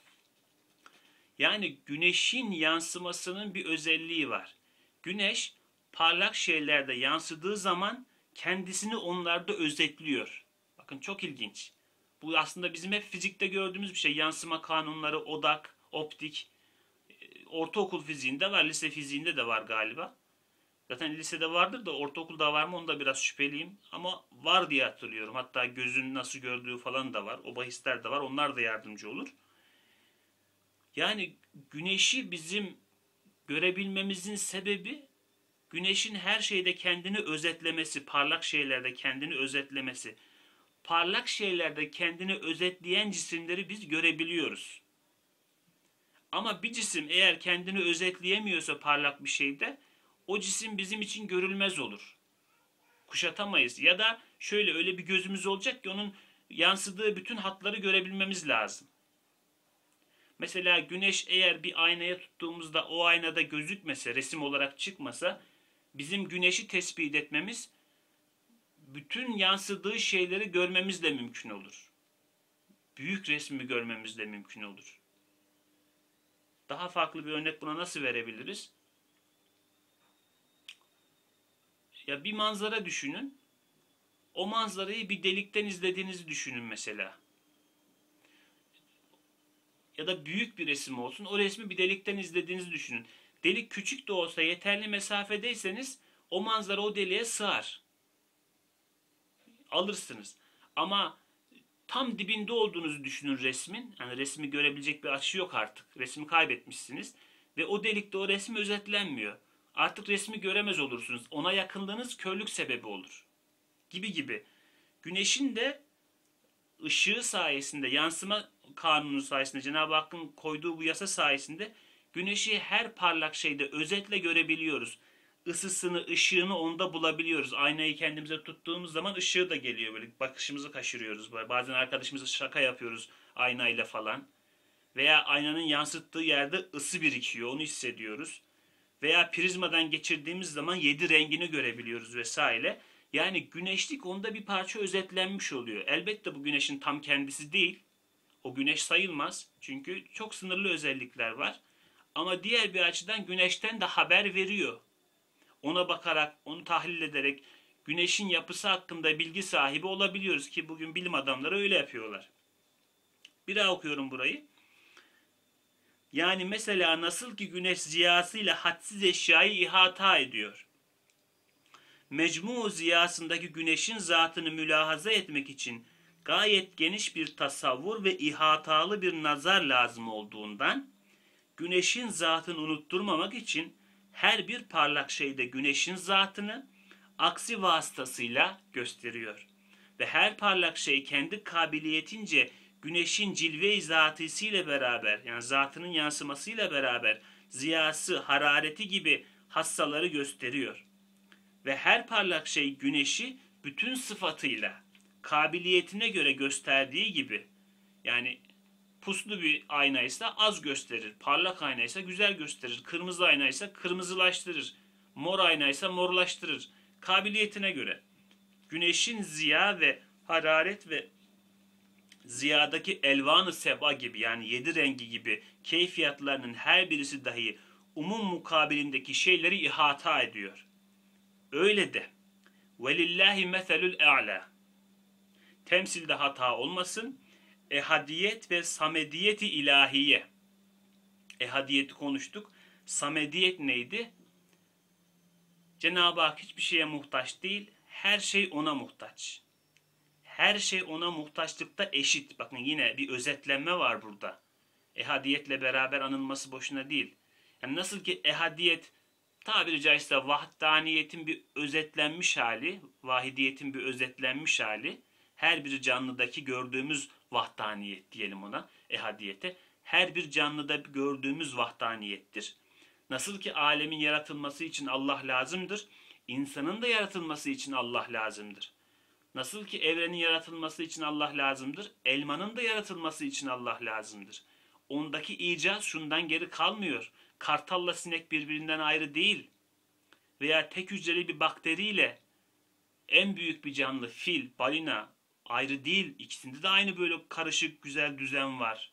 Yani güneşin yansımasının bir özelliği var. Güneş parlak şeylerde yansıdığı zaman kendisini onlarda özetliyor. Bakın çok ilginç. Bu aslında bizim hep fizikte gördüğümüz bir şey. Yansıma kanunları, odak, optik. Ortaokul fiziğinde var, lise fiziğinde de var galiba. Zaten lisede vardır da ortaokulda var mı onu da biraz şüpheliyim. Ama var diye hatırlıyorum. Hatta gözün nasıl gördüğü falan da var. O bahisler de var. Onlar da yardımcı olur. Yani güneşi bizim görebilmemizin sebebi güneşin her şeyde kendini özetlemesi, parlak şeylerde kendini özetlemesi. Parlak şeylerde kendini özetleyen cisimleri biz görebiliyoruz. Ama bir cisim eğer kendini özetleyemiyorsa parlak bir şeyde, o cisim bizim için görülmez olur. Kuşatamayız. Ya da şöyle, öyle bir gözümüz olacak ki onun yansıdığı bütün hatları görebilmemiz lazım. Mesela güneş eğer bir aynaya tuttuğumuzda o aynada gözükmese, resim olarak çıkmasa, bizim güneşi tespit etmemiz, bütün yansıdığı şeyleri görmemizle mümkün olur. Büyük resmi görmemizle mümkün olur. Daha farklı bir örnek buna nasıl verebiliriz? Ya bir manzara düşünün. O manzarayı bir delikten izlediğinizi düşünün mesela. Ya da büyük bir resim olsun. O resmi bir delikten izlediğinizi düşünün. Delik küçük de olsa yeterli mesafedeyseniz o manzara o deliğe sığar. Alırsınız. Ama tam dibinde olduğunuzu düşünün resmin. Yani resmi görebilecek bir açı yok artık. Resmi kaybetmişsiniz. Ve o delikte o resim özetlenmiyor. Artık resmi göremez olursunuz. Ona yakınlığınız körlük sebebi olur. Gibi gibi. Güneşin de ışığı sayesinde, yansıma kanunu sayesinde, Cenab-ı Hakk'ın koyduğu bu yasa sayesinde güneşi her parlak şeyde özetle görebiliyoruz. Isısını, ışığını onda bulabiliyoruz. Aynayı kendimize tuttuğumuz zaman ışığı da geliyor, böyle bakışımızı kaçırıyoruz. Bazen arkadaşımıza şaka yapıyoruz aynayla falan. Veya aynanın yansıttığı yerde ısı birikiyor, onu hissediyoruz. Veya prizmadan geçirdiğimiz zaman 7 rengini görebiliyoruz vesaire. Yani güneşlik onda bir parça özetlenmiş oluyor. Elbette bu güneşin tam kendisi değil. O güneş sayılmaz. Çünkü çok sınırlı özellikler var. Ama diğer bir açıdan güneşten de haber veriyor. Ona bakarak, onu tahlil ederek güneşin yapısı hakkında bilgi sahibi olabiliyoruz ki bugün bilim adamları öyle yapıyorlar. Bir daha okuyorum burayı. Yani mesela nasıl ki güneş ziyasıyla hadsiz eşyayı ihata ediyor. Mecmu ziyasındaki güneşin zatını mülahaza etmek için gayet geniş bir tasavvur ve ihatalı bir nazar lazım olduğundan, güneşin zatını unutturmamak için her bir parlak şeyde güneşin zatını aksi vasıtasıyla gösteriyor. Ve her parlak şey kendi kabiliyetince güneşin cilve-i zatisiyle beraber, yani zatının yansımasıyla beraber ziyası, harareti gibi hassaları gösteriyor. Ve her parlak şey güneşi bütün sıfatıyla, kabiliyetine göre gösterdiği gibi, yani puslu bir aynaysa az gösterir, parlak aynaysa güzel gösterir, kırmızı aynaysa kırmızılaştırır, mor aynaysa morlaştırır, kabiliyetine göre. Güneşin ziya ve hararet ve ziyadaki elvanı seba gibi, yani 7 rengi gibi keyfiyatlarının her birisi dahi umum mukabilindeki şeyleri ihata ediyor. Öyle de velillahi meselül e'la. Temsilde hata olmasın. Ehadiyet ve samediyeti ilahiye. Ehadiyeti konuştuk. Samediyet neydi? Cenab-ı Hak hiçbir şeye muhtaç değil. Her şey ona muhtaç. Her şey ona muhtaçlıkta eşit. Bakın yine bir özetlenme var burada. Ehadiyetle beraber anılması boşuna değil. Yani nasıl ki ehadiyet tabiri caizse vahdaniyetin bir özetlenmiş hali, vahidiyetin bir özetlenmiş hali, her bir canlıdaki gördüğümüz vahdaniyet diyelim ona, ehadiyete, her bir canlıda gördüğümüz vahdaniyettir. Nasıl ki alemin yaratılması için Allah lazımdır, insanın da yaratılması için Allah lazımdır. Nasıl ki evrenin yaratılması için Allah lazımdır, elmanın da yaratılması için Allah lazımdır. Ondaki icaz şundan geri kalmıyor. Kartalla sinek birbirinden ayrı değil. Veya tek hücreli bir bakteriyle en büyük bir canlı, fil, balina ayrı değil. İkisinde de aynı böyle karışık güzel düzen var.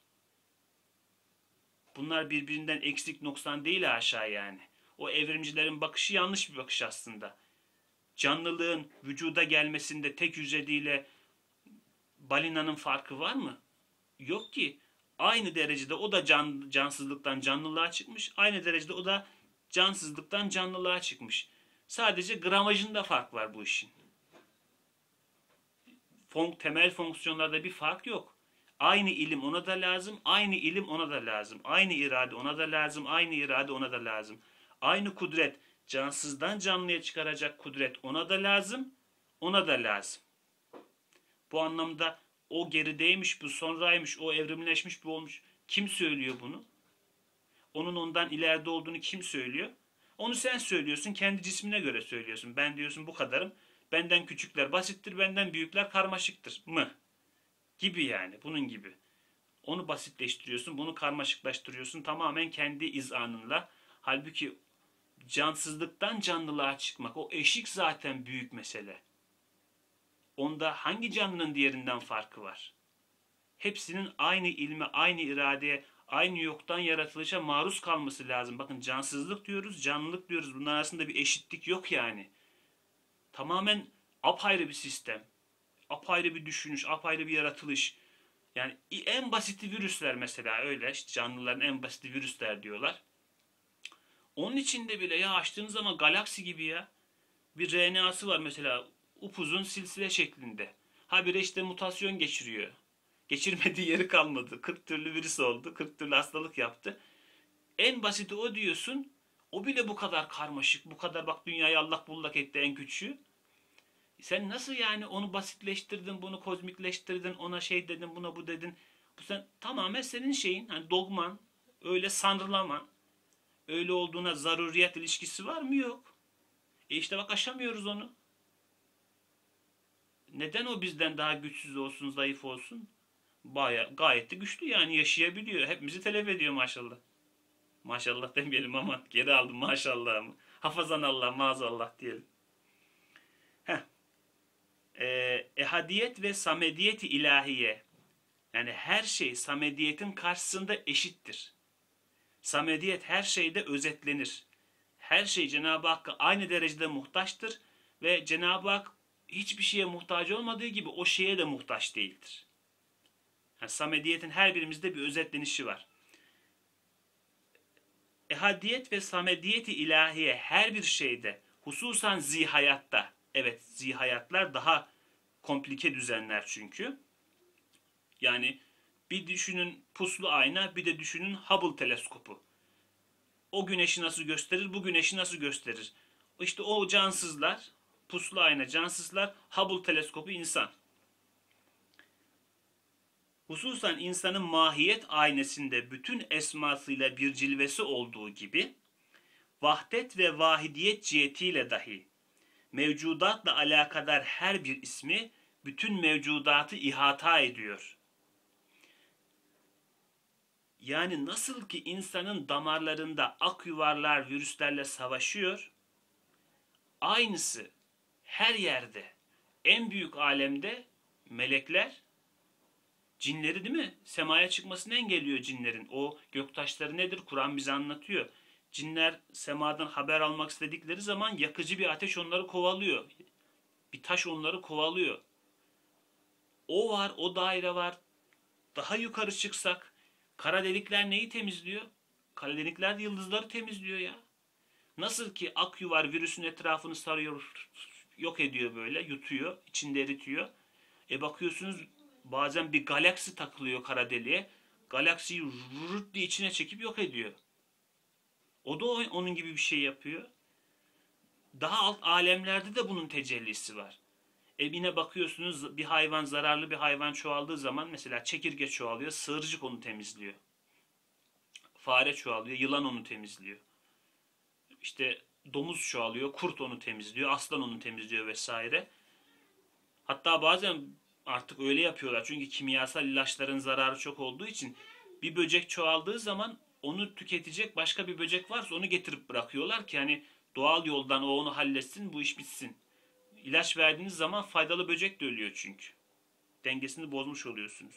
Bunlar birbirinden eksik noksan değil aşağı yani. O evrimcilerin bakışı yanlış bir bakış aslında. Canlılığın vücuda gelmesinde tek hücreliyle balinanın farkı var mı? Yok ki. Aynı derecede o da cansızlıktan canlılığa çıkmış. Aynı derecede o da cansızlıktan canlılığa çıkmış. Sadece gramajında fark var bu işin. Temel fonksiyonlarda bir fark yok. Aynı ilim ona da lazım, aynı ilim ona da lazım. Aynı irade ona da lazım, aynı irade ona da lazım. Aynı kudret, cansızdan canlıya çıkaracak kudret ona da lazım, ona da lazım. Bu anlamda o gerideymiş, bu sonraymış, o evrimleşmiş, bu olmuş. Kim söylüyor bunu? Onun ondan ileride olduğunu kim söylüyor? Onu sen söylüyorsun, kendi cismine göre söylüyorsun. Ben diyorsun bu kadarım, benden küçükler basittir, benden büyükler karmaşıktır mı? Gibi yani, bunun gibi. Onu basitleştiriyorsun, bunu karmaşıklaştırıyorsun tamamen kendi izanınla. Halbuki cansızlıktan canlılığa çıkmak, o eşik zaten büyük mesele. Onda hangi canlının diğerinden farkı var? Hepsinin aynı ilme, aynı iradeye, aynı yoktan yaratılışa maruz kalması lazım. Bakın cansızlık diyoruz, canlılık diyoruz. Bunlar arasında bir eşitlik yok yani. Tamamen apayrı bir sistem. Apayrı bir düşünüş, apayrı bir yaratılış. Yani en basiti virüsler mesela öyle. İşte canlıların en basiti virüsler diyorlar. Onun içinde bile ya açtığınız zaman galaksi gibi ya. Bir RNA'sı var mesela upuzun silsile şeklinde. Habire işte mutasyon geçiriyor. Geçirmediği yeri kalmadı. 40 türlü virüs oldu. 40 türlü hastalık yaptı. En basiti o diyorsun. O bile bu kadar karmaşık, bu kadar bak dünyayı allak bullak etti en küçüğü. Sen nasıl yani onu basitleştirdin, bunu kozmikleştirdin, ona şey dedin, buna bu dedin. Bu sen tamamen senin şeyin, hani dogman, öyle sanrılaman, öyle olduğuna zaruriyet ilişkisi var mı? Yok. İşte bak aşamıyoruz onu. Neden o bizden daha güçsüz olsun, zayıf olsun? Gayet de güçlü yani yaşayabiliyor. Hepimizi telef ediyor maşallah. Maşallah demeyelim ama geri aldım maşallahımı. Hafazan Allah maazallah diyelim. Heh. Ehadiyet ve samediyeti ilahiye. Yani her şey samediyetin karşısında eşittir. Samediyet her şeyde özetlenir. Her şey Cenab-ı Hakk'a aynı derecede muhtaçtır ve Cenab-ı Hak hiçbir şeye muhtaç olmadığı gibi o şeye de muhtaç değildir. Yani samediyetin her birimizde bir özetlenişi var. Ehadiyet ve samediyeti ilahiye her bir şeyde, hususan zihayatta, evet zihayatlar daha komplike düzenler çünkü. Yani bir düşünün puslu ayna, bir de düşünün Hubble teleskopu. O güneşi nasıl gösterir, bu güneşi nasıl gösterir? İşte o cansızlar, puslu ayna cansızlar, Hubble teleskopu insan. Hususan insanın mahiyet aynesinde bütün esmasıyla bir cilvesi olduğu gibi, vahdet ve vahidiyet cihetiyle dahi mevcudatla alakadar her bir ismi bütün mevcudatı ihata ediyor. Yani nasıl ki insanın damarlarında ak yuvarlar virüslerle savaşıyor, aynısı her yerde, en büyük alemde melekler, cinleri değil mi? Semaya çıkmasını engelliyor cinlerin. O göktaşları nedir? Kur'an bize anlatıyor. Cinler semadan haber almak istedikleri zaman yakıcı bir ateş onları kovalıyor. Bir taş onları kovalıyor. O var, o daire var. Daha yukarı çıksak kara delikler neyi temizliyor? Kara delikler de yıldızları temizliyor ya. Nasıl ki akyuvar virüsün etrafını sarıyor, yok ediyor böyle, yutuyor, içinde eritiyor. Bakıyorsunuz bazen bir galaksi takılıyor kara deliğe. Galaksiyi rrrt diye içine çekip yok ediyor. O da onun gibi bir şey yapıyor. Daha alt alemlerde de bunun tecellisi var. Yine bakıyorsunuz bir hayvan zararlı bir hayvan çoğaldığı zaman mesela çekirge çoğalıyor, sığırcık onu temizliyor. Fare çoğalıyor, yılan onu temizliyor. İşte domuz çoğalıyor, kurt onu temizliyor, aslan onu temizliyor vesaire. Hatta bazen artık öyle yapıyorlar çünkü kimyasal ilaçların zararı çok olduğu için bir böcek çoğaldığı zaman onu tüketecek başka bir böcek varsa onu getirip bırakıyorlar ki hani doğal yoldan o onu halletsin bu iş bitsin. İlaç verdiğiniz zaman faydalı böcek de ölüyor çünkü. Dengesini bozmuş oluyorsunuz.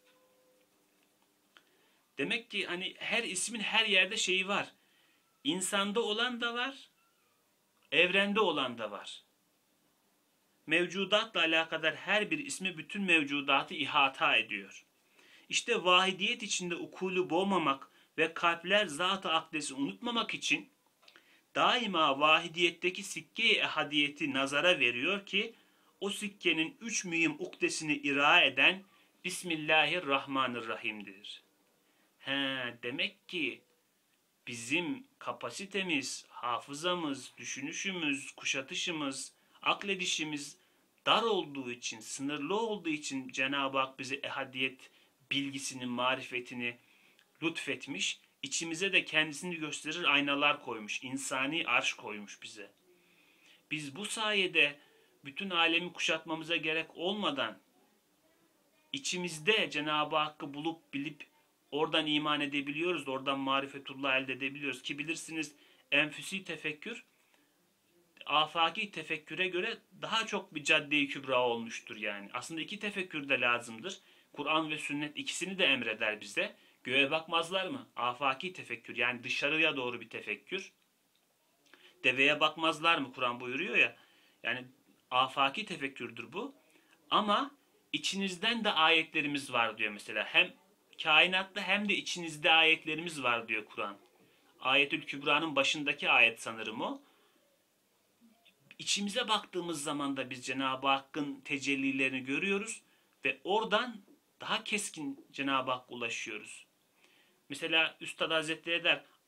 Demek ki hani her ismin her yerde şeyi var. İnsanda olan da var, evrende olan da var. Mevcudatla alakadar her bir ismi bütün mevcudatı ihata ediyor. İşte vahidiyet içinde ukulu boğmamak ve kalpler zat-ı akdesi unutmamak için daima vahidiyetteki sikke-i ehadiyeti nazara veriyor ki o sikkenin üç mühim ukdesini ira eden Bismillahirrahmanirrahim'dir. Demek ki bizim kapasitemiz, hafızamız, düşünüşümüz, kuşatışımız, akledişimiz dar olduğu için, sınırlı olduğu için Cenab-ı Hak bize ehadiyet bilgisini, marifetini lütfetmiş. İçimize de kendisini gösterir aynalar koymuş, insani arş koymuş bize. Biz bu sayede bütün alemi kuşatmamıza gerek olmadan içimizde Cenab-ı Hakk'ı bulup bilip oradan iman edebiliyoruz, oradan marifetullah elde edebiliyoruz ki bilirsiniz enfüsi tefekkür afaki tefekküre göre daha çok bir cadde-i kübra olmuştur yani. Aslında iki tefekkür de lazımdır. Kur'an ve sünnet ikisini de emreder bize. Göğe bakmazlar mı? Afaki tefekkür yani dışarıya doğru bir tefekkür. Deveye bakmazlar mı? Kur'an buyuruyor ya. Yani afaki tefekkürdür bu. Ama içinizden de ayetlerimiz var diyor mesela. Hem kainatta hem de içinizde ayetlerimiz var diyor Kur'an. Ayetül Kübra'nın başındaki ayet sanırım o. İçimize baktığımız zaman da biz Cenab-ı Hakk'ın tecellilerini görüyoruz ve oradan daha keskin Cenab-ı Hakk'a ulaşıyoruz. Mesela Üstad Hazretleri der,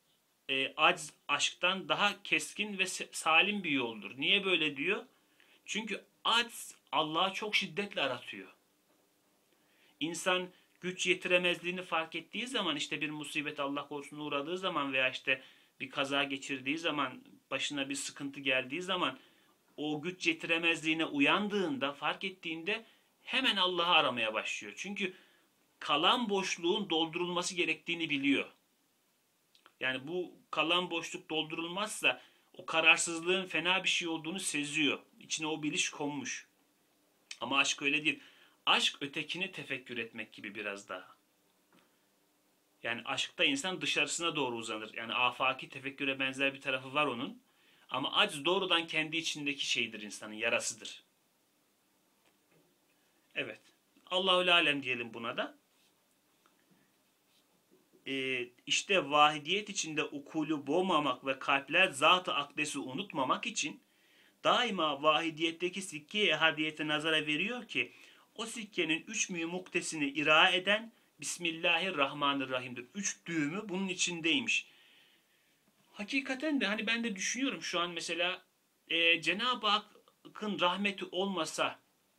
acz aşktan daha keskin ve salim bir yoldur. Niye böyle diyor? Çünkü acz Allah'ı çok şiddetle aratıyor. İnsan güç yetiremezliğini fark ettiği zaman, işte bir musibet Allah korusun uğradığı zaman veya işte bir kaza geçirdiği zaman, başına bir sıkıntı geldiği zaman, o güç yetiremezliğine uyandığında, fark ettiğinde hemen Allah'ı aramaya başlıyor. Çünkü kalan boşluğun doldurulması gerektiğini biliyor. Yani bu kalan boşluk doldurulmazsa o kararsızlığın fena bir şey olduğunu seziyor. İçine o biliş konmuş. Ama aşk öyle değil. Aşk ötekini tefekkür etmek gibi biraz daha. Yani aşkta insan dışarısına doğru uzanır. Yani afaki tefekküre benzer bir tarafı var onun. Ama acz doğrudan kendi içindeki şeydir, insanın yarasıdır. Evet. Allahü alem diyelim buna da. İşte vahidiyet içinde ukulu boğmamak ve kalpler zat-ı akdesi unutmamak için daima vahidiyetteki sikke-i ehadiyete nazara veriyor ki o sikkenin üç mühim muktesini ira eden Bismillahirrahmanirrahim'dir. Üç düğümü bunun içindeymiş. Hakikaten de hani ben de düşünüyorum şu an mesela, Cenab-ı Hakk'ın rahmeti olmasa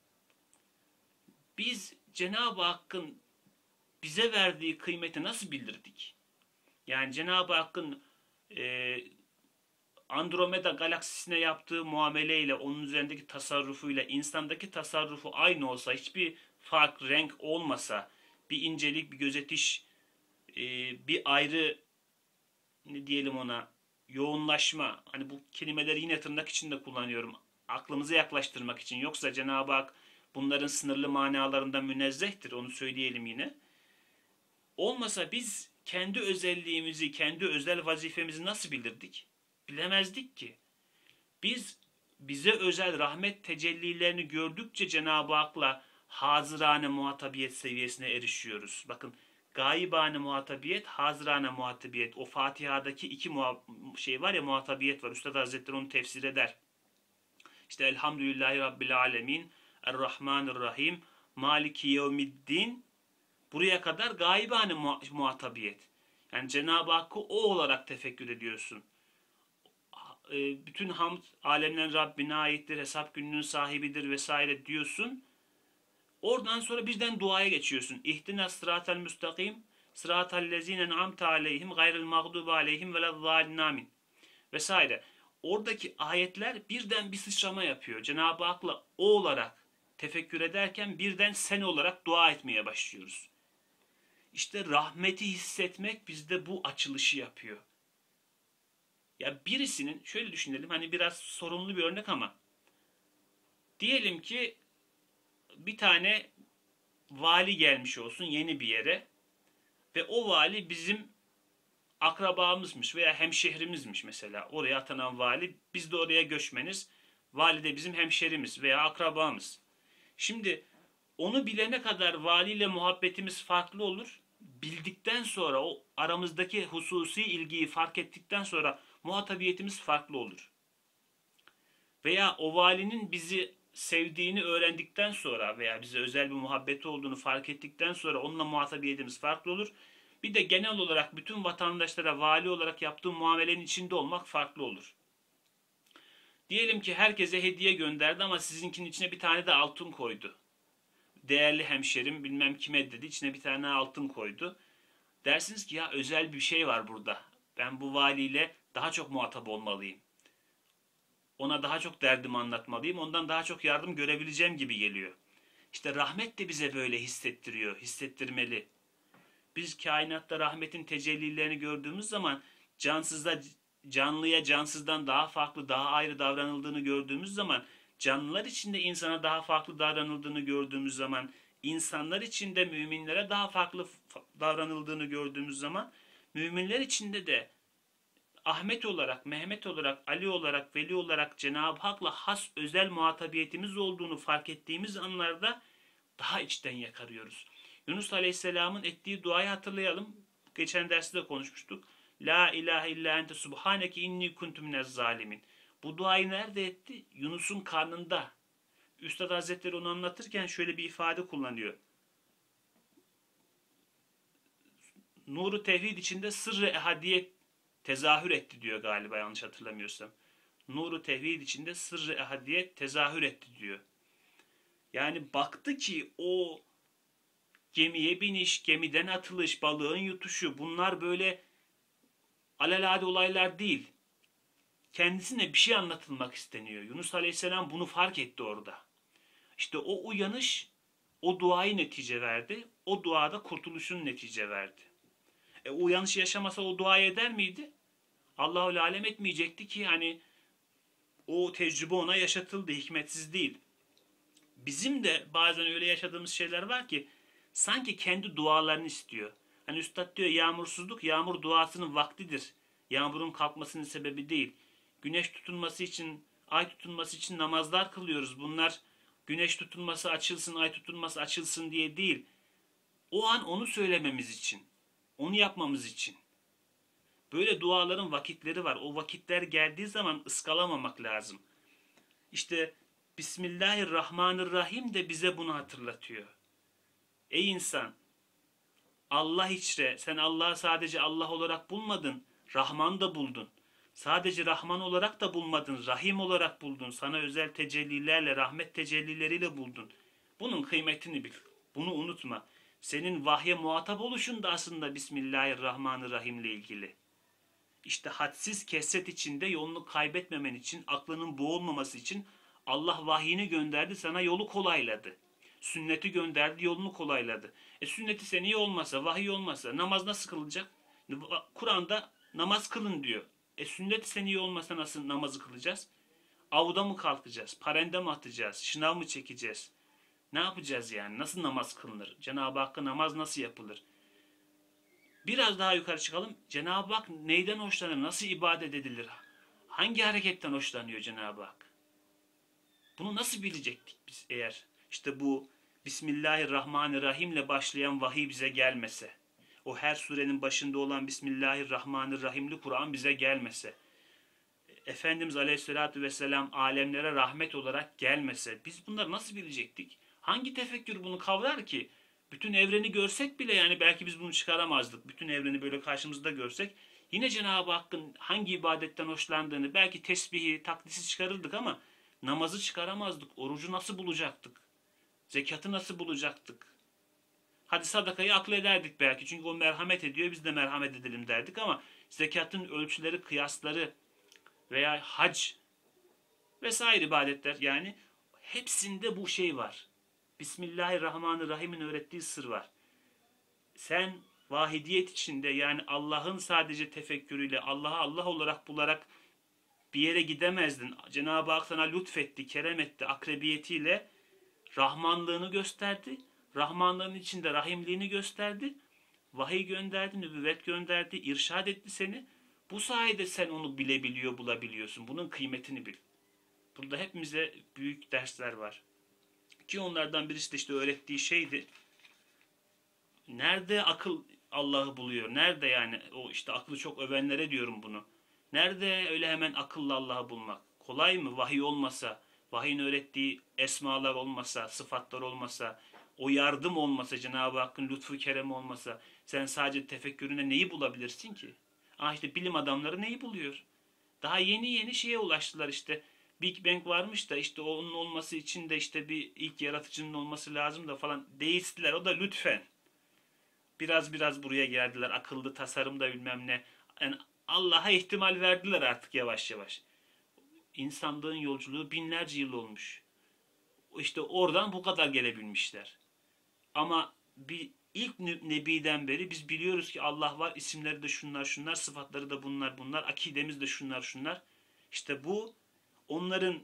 biz Cenab-ı Hakk'ın bize verdiği kıymeti nasıl bilirdik? Yani Cenab-ı Hakk'ın e, Andromeda galaksisine yaptığı muameleyle, onun üzerindeki tasarrufuyla insandaki tasarrufu aynı olsa, hiçbir fark, renk olmasa, bir incelik, bir gözetiş, bir ayrı, ne diyelim ona, yoğunlaşma, hani bu kelimeleri yine tırnak içinde kullanıyorum, aklımıza yaklaştırmak için. Yoksa Cenab-ı Hak bunların sınırlı manalarından münezzehtir, onu söyleyelim yine. Olmasa biz kendi özelliğimizi, kendi özel vazifemizi nasıl bilirdik? Bilemezdik ki. Biz bize özel rahmet tecellilerini gördükçe Cenab-ı Hak'la hazırane muhatabiyet seviyesine erişiyoruz. Bakın, gaibane muhatabiyet, hazırane muhatabiyet. O Fatiha'daki iki şey var ya, muhatabiyet var. Üstad Hazretleri onu tefsir eder. İşte Elhamdülillahi Rabbil Alemin, Errahmanirrahim, Maliki Yevmiddin. Buraya kadar gaibane muhatabiyet. Yani Cenab-ı Hakk'ı o olarak tefekkür ediyorsun. Bütün hamd alemlerin Rabbine aittir, hesap gününün sahibidir vesaire diyorsun. Oradan sonra birden duaya geçiyorsun. İhdina sıratel müstakim, sıratel lezine en'amte aleyhim, gayril mağdubi aleyhim velezzalin amin vesaire. Oradaki ayetler birden bir sıçrama yapıyor. Cenab-ı Hak'la o olarak tefekkür ederken birden sen olarak dua etmeye başlıyoruz. İşte rahmeti hissetmek bizde bu açılışı yapıyor. Ya birisinin, şöyle düşünelim, hani biraz sorunlu bir örnek ama diyelim ki bir tane vali gelmiş olsun yeni bir yere ve o vali bizim akrabamızmış veya hemşehrimizmiş mesela. Oraya atanan vali, biz de oraya göçmeniz. Vali de bizim hemşerimiz veya akrabamız. Şimdi onu bilene kadar valiyle muhabbetimiz farklı olur. Bildikten sonra, o aramızdaki hususi ilgiyi fark ettikten sonra muhatabiyetimiz farklı olur. Veya o valinin bizi sevdiğini öğrendikten sonra veya bize özel bir muhabbeti olduğunu fark ettikten sonra onunla muhatabiyetimiz farklı olur. Bir de genel olarak bütün vatandaşlara vali olarak yaptığı muamelenin içinde olmak farklı olur. Diyelim ki herkese hediye gönderdi ama sizinkinin içine bir tane de altın koydu. Değerli hemşerim bilmem kime dedi, içine bir tane altın koydu. Dersiniz ki ya özel bir şey var burada. Ben bu valiyle daha çok muhatap olmalıyım. Ona daha çok derdimi anlatmalıyım. Ondan daha çok yardım görebileceğim gibi geliyor. İşte rahmet de bize böyle hissettiriyor, hissettirmeli. Biz kainatta rahmetin tecellilerini gördüğümüz zaman cansızda canlıya cansızdan daha farklı, daha ayrı davranıldığını gördüğümüz zaman, canlılar içinde insana daha farklı davranıldığını gördüğümüz zaman, insanlar içinde müminlere daha farklı davranıldığını gördüğümüz zaman, müminler içinde de Ahmet olarak, Mehmet olarak, Ali olarak, Veli olarak Cenab-ı Hak'la has özel muhatabiyetimiz olduğunu fark ettiğimiz anlarda daha içten yakarıyoruz. Yunus Aleyhisselam'ın ettiği duayı hatırlayalım. Geçen derste de konuşmuştuk. La ilahe illa ente subhaneke inni kuntu minez zalimin. Bu duayı nerede etti? Yunus'un karnında. Üstad Hazretleri onu anlatırken şöyle bir ifade kullanıyor. Nuru tevhid içinde sırrı ehadiyet tezahür etti diyor galiba, yanlış hatırlamıyorsam. Nuru tevhid içinde sırrı ehadiyet tezahür etti diyor. Yani baktı ki o gemiye biniş, gemiden atılış, balığın yutuşu, bunlar böyle alelade olaylar değil. Kendisine bir şey anlatılmak isteniyor. Yunus Aleyhisselam bunu fark etti orada. İşte o uyanış o duayı netice verdi. O duada kurtuluşun netice verdi. O uyanışı yaşamasa o duayı eder miydi? Allahu alem etmeyecekti ki, hani o tecrübe ona yaşatıldı, hikmetsiz değil. Bizim de bazen öyle yaşadığımız şeyler var ki sanki kendi dualarını istiyor. Hani üstad diyor, yağmursuzluk yağmur duasının vaktidir. Yağmurun kalkmasının sebebi değil. Güneş tutulması için, ay tutulması için namazlar kılıyoruz. Bunlar güneş tutulması açılsın, ay tutulması açılsın diye değil. O an onu söylememiz için, onu yapmamız için. Böyle duaların vakitleri var. O vakitler geldiği zaman ıskalamamak lazım. İşte Bismillahirrahmanirrahim de bize bunu hatırlatıyor. Ey insan, Allah içre, sen Allah'ı sadece Allah olarak bulmadın, Rahman da buldun. Sadece Rahman olarak da bulmadın, Rahim olarak buldun. Sana özel tecellilerle, rahmet tecellileriyle buldun. Bunun kıymetini bil. Bunu unutma. Senin vahye muhatap oluşun da aslında Bismillahirrahmanirrahim ile ilgili. İşte hadsiz kesret içinde yolunu kaybetmemen için, aklının boğulmaması için Allah vahyini gönderdi, sana yolu kolayladı. Sünneti gönderdi, yolunu kolayladı. Sünneti seni olmasa, vahiy olmasa namaz nasıl kılacak? Kur'an'da namaz kılın diyor. Sünnet seni olmasa nasıl namazı kılacağız? Avda mı kalkacağız? Parende mi atacağız? Şınav mı çekeceğiz? Ne yapacağız yani? Nasıl namaz kılınır? Cenab-ı Hakk'a namaz nasıl yapılır? Biraz daha yukarı çıkalım. Cenab-ı Hak neyden hoşlanır? Nasıl ibadet edilir? Hangi hareketten hoşlanıyor Cenab-ı Hak? Bunu nasıl bilecektik biz eğer işte bu Bismillahirrahmanirrahim ile başlayan vahiy bize gelmese, o her surenin başında olan Bismillahirrahmanirrahimli Kur'an bize gelmese, Efendimiz Aleyhisselatü Vesselam alemlere rahmet olarak gelmese, biz bunları nasıl bilecektik? Hangi tefekkür bunu kavrar ki? Bütün evreni görsek bile yani belki biz bunu çıkaramazdık. Bütün evreni böyle karşımızda görsek yine Cenab-ı Hakk'ın hangi ibadetten hoşlandığını, belki tesbihi, takdisi çıkarırdık ama namazı çıkaramazdık. Orucu nasıl bulacaktık? Zekatı nasıl bulacaktık? Hadi sadakayı akıl ederdik belki, çünkü o merhamet ediyor, biz de merhamet edelim derdik ama zekatın ölçüleri, kıyasları veya hac vesaire ibadetler, yani hepsinde bu şey var. Bismillahirrahmanirrahim'in öğrettiği sır var. Sen vahidiyet içinde, yani Allah'ın sadece tefekkürüyle, Allah'ı Allah olarak bularak bir yere gidemezdin. Cenab-ı Hak sana lütfetti, kerem etti, akrebiyetiyle Rahmanlığını gösterdi. Rahmanlığın içinde rahimliğini gösterdi. Vahiy gönderdi, nübüvvet gönderdi, irşad etti seni. Bu sayede sen onu bilebiliyor, bulabiliyorsun. Bunun kıymetini bil. Burada hepimize büyük dersler var. Ki onlardan birisi de işte öğrettiği şeydi. Nerede akıl Allah'ı buluyor? Nerede yani? O işte aklı çok övenlere diyorum bunu. Nerede öyle hemen akılla Allah'ı bulmak? Kolay mı? Vahiy olmasa, vahyin öğrettiği esmalar olmasa, sıfatlar olmasa, o yardım olmasa, Cenab-ı Hakk'ın lütfu keremi olmasa, sen sadece tefekkürüne neyi bulabilirsin ki? İşte bilim adamları neyi buluyor? Daha yeni yeni şeye ulaştılar işte. Big Bang varmış da işte onun olması için de işte bir ilk yaratıcının olması lazım da falan değiştiler. O da lütfen. Biraz buraya geldiler. Akıllı tasarım da bilmem ne. Yani Allah'a ihtimal verdiler artık yavaş yavaş. İnsanlığın yolculuğu binlerce yıl olmuş. İşte oradan bu kadar gelebilmişler. Ama bir ilk nebiden beri biz biliyoruz ki Allah var. İsimleri de şunlar, sıfatları da bunlar. Akidemiz de şunlar. İşte bu onların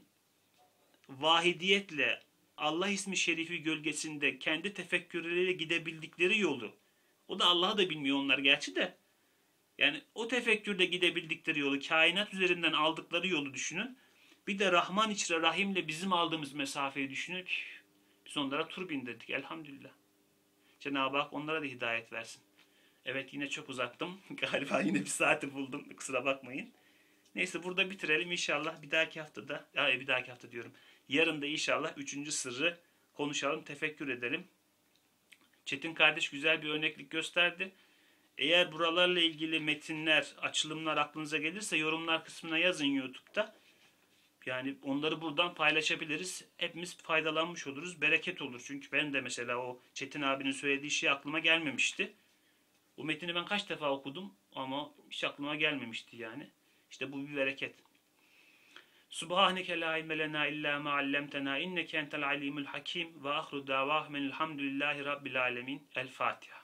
vahidiyetle Allah ismi şerifi gölgesinde kendi tefekkürleriyle gidebildikleri yolu. O da Allah'ı da bilmiyor onlar gerçi de. Yani o tefekkürde gidebildikleri yolu, kainat üzerinden aldıkları yolu düşünün. Bir de Rahman içre Rahim'le bizim aldığımız mesafeyi düşünün. Biz onlara tur bindirdik elhamdülillah. Cenab-ı Hak onlara da hidayet versin. Evet, yine çok uzattım. Galiba yine bir saati buldum. Kusura bakmayın. Neyse, burada bitirelim inşallah. Bir dahaki hafta diyorum. Yarın da inşallah 3. sırrı konuşalım, tefekkür edelim. Çetin kardeş güzel bir örneklik gösterdi. Eğer buralarla ilgili metinler, açılımlar aklınıza gelirse yorumlar kısmına yazın YouTube'da. Yani onları buradan paylaşabiliriz. Hepimiz faydalanmış oluruz. Bereket olur. Çünkü ben de mesela o Çetin abinin söylediği şey aklıma gelmemişti. O metni ben kaç defa okudum ama hiç aklıma gelmemişti yani. İşte bu bir bereket. Subhaneke la ilme lena illa ma allamtena inneke entel alimul hakim ve ahru davahmenilhamdülillahi rabbil alemin. El Fatiha.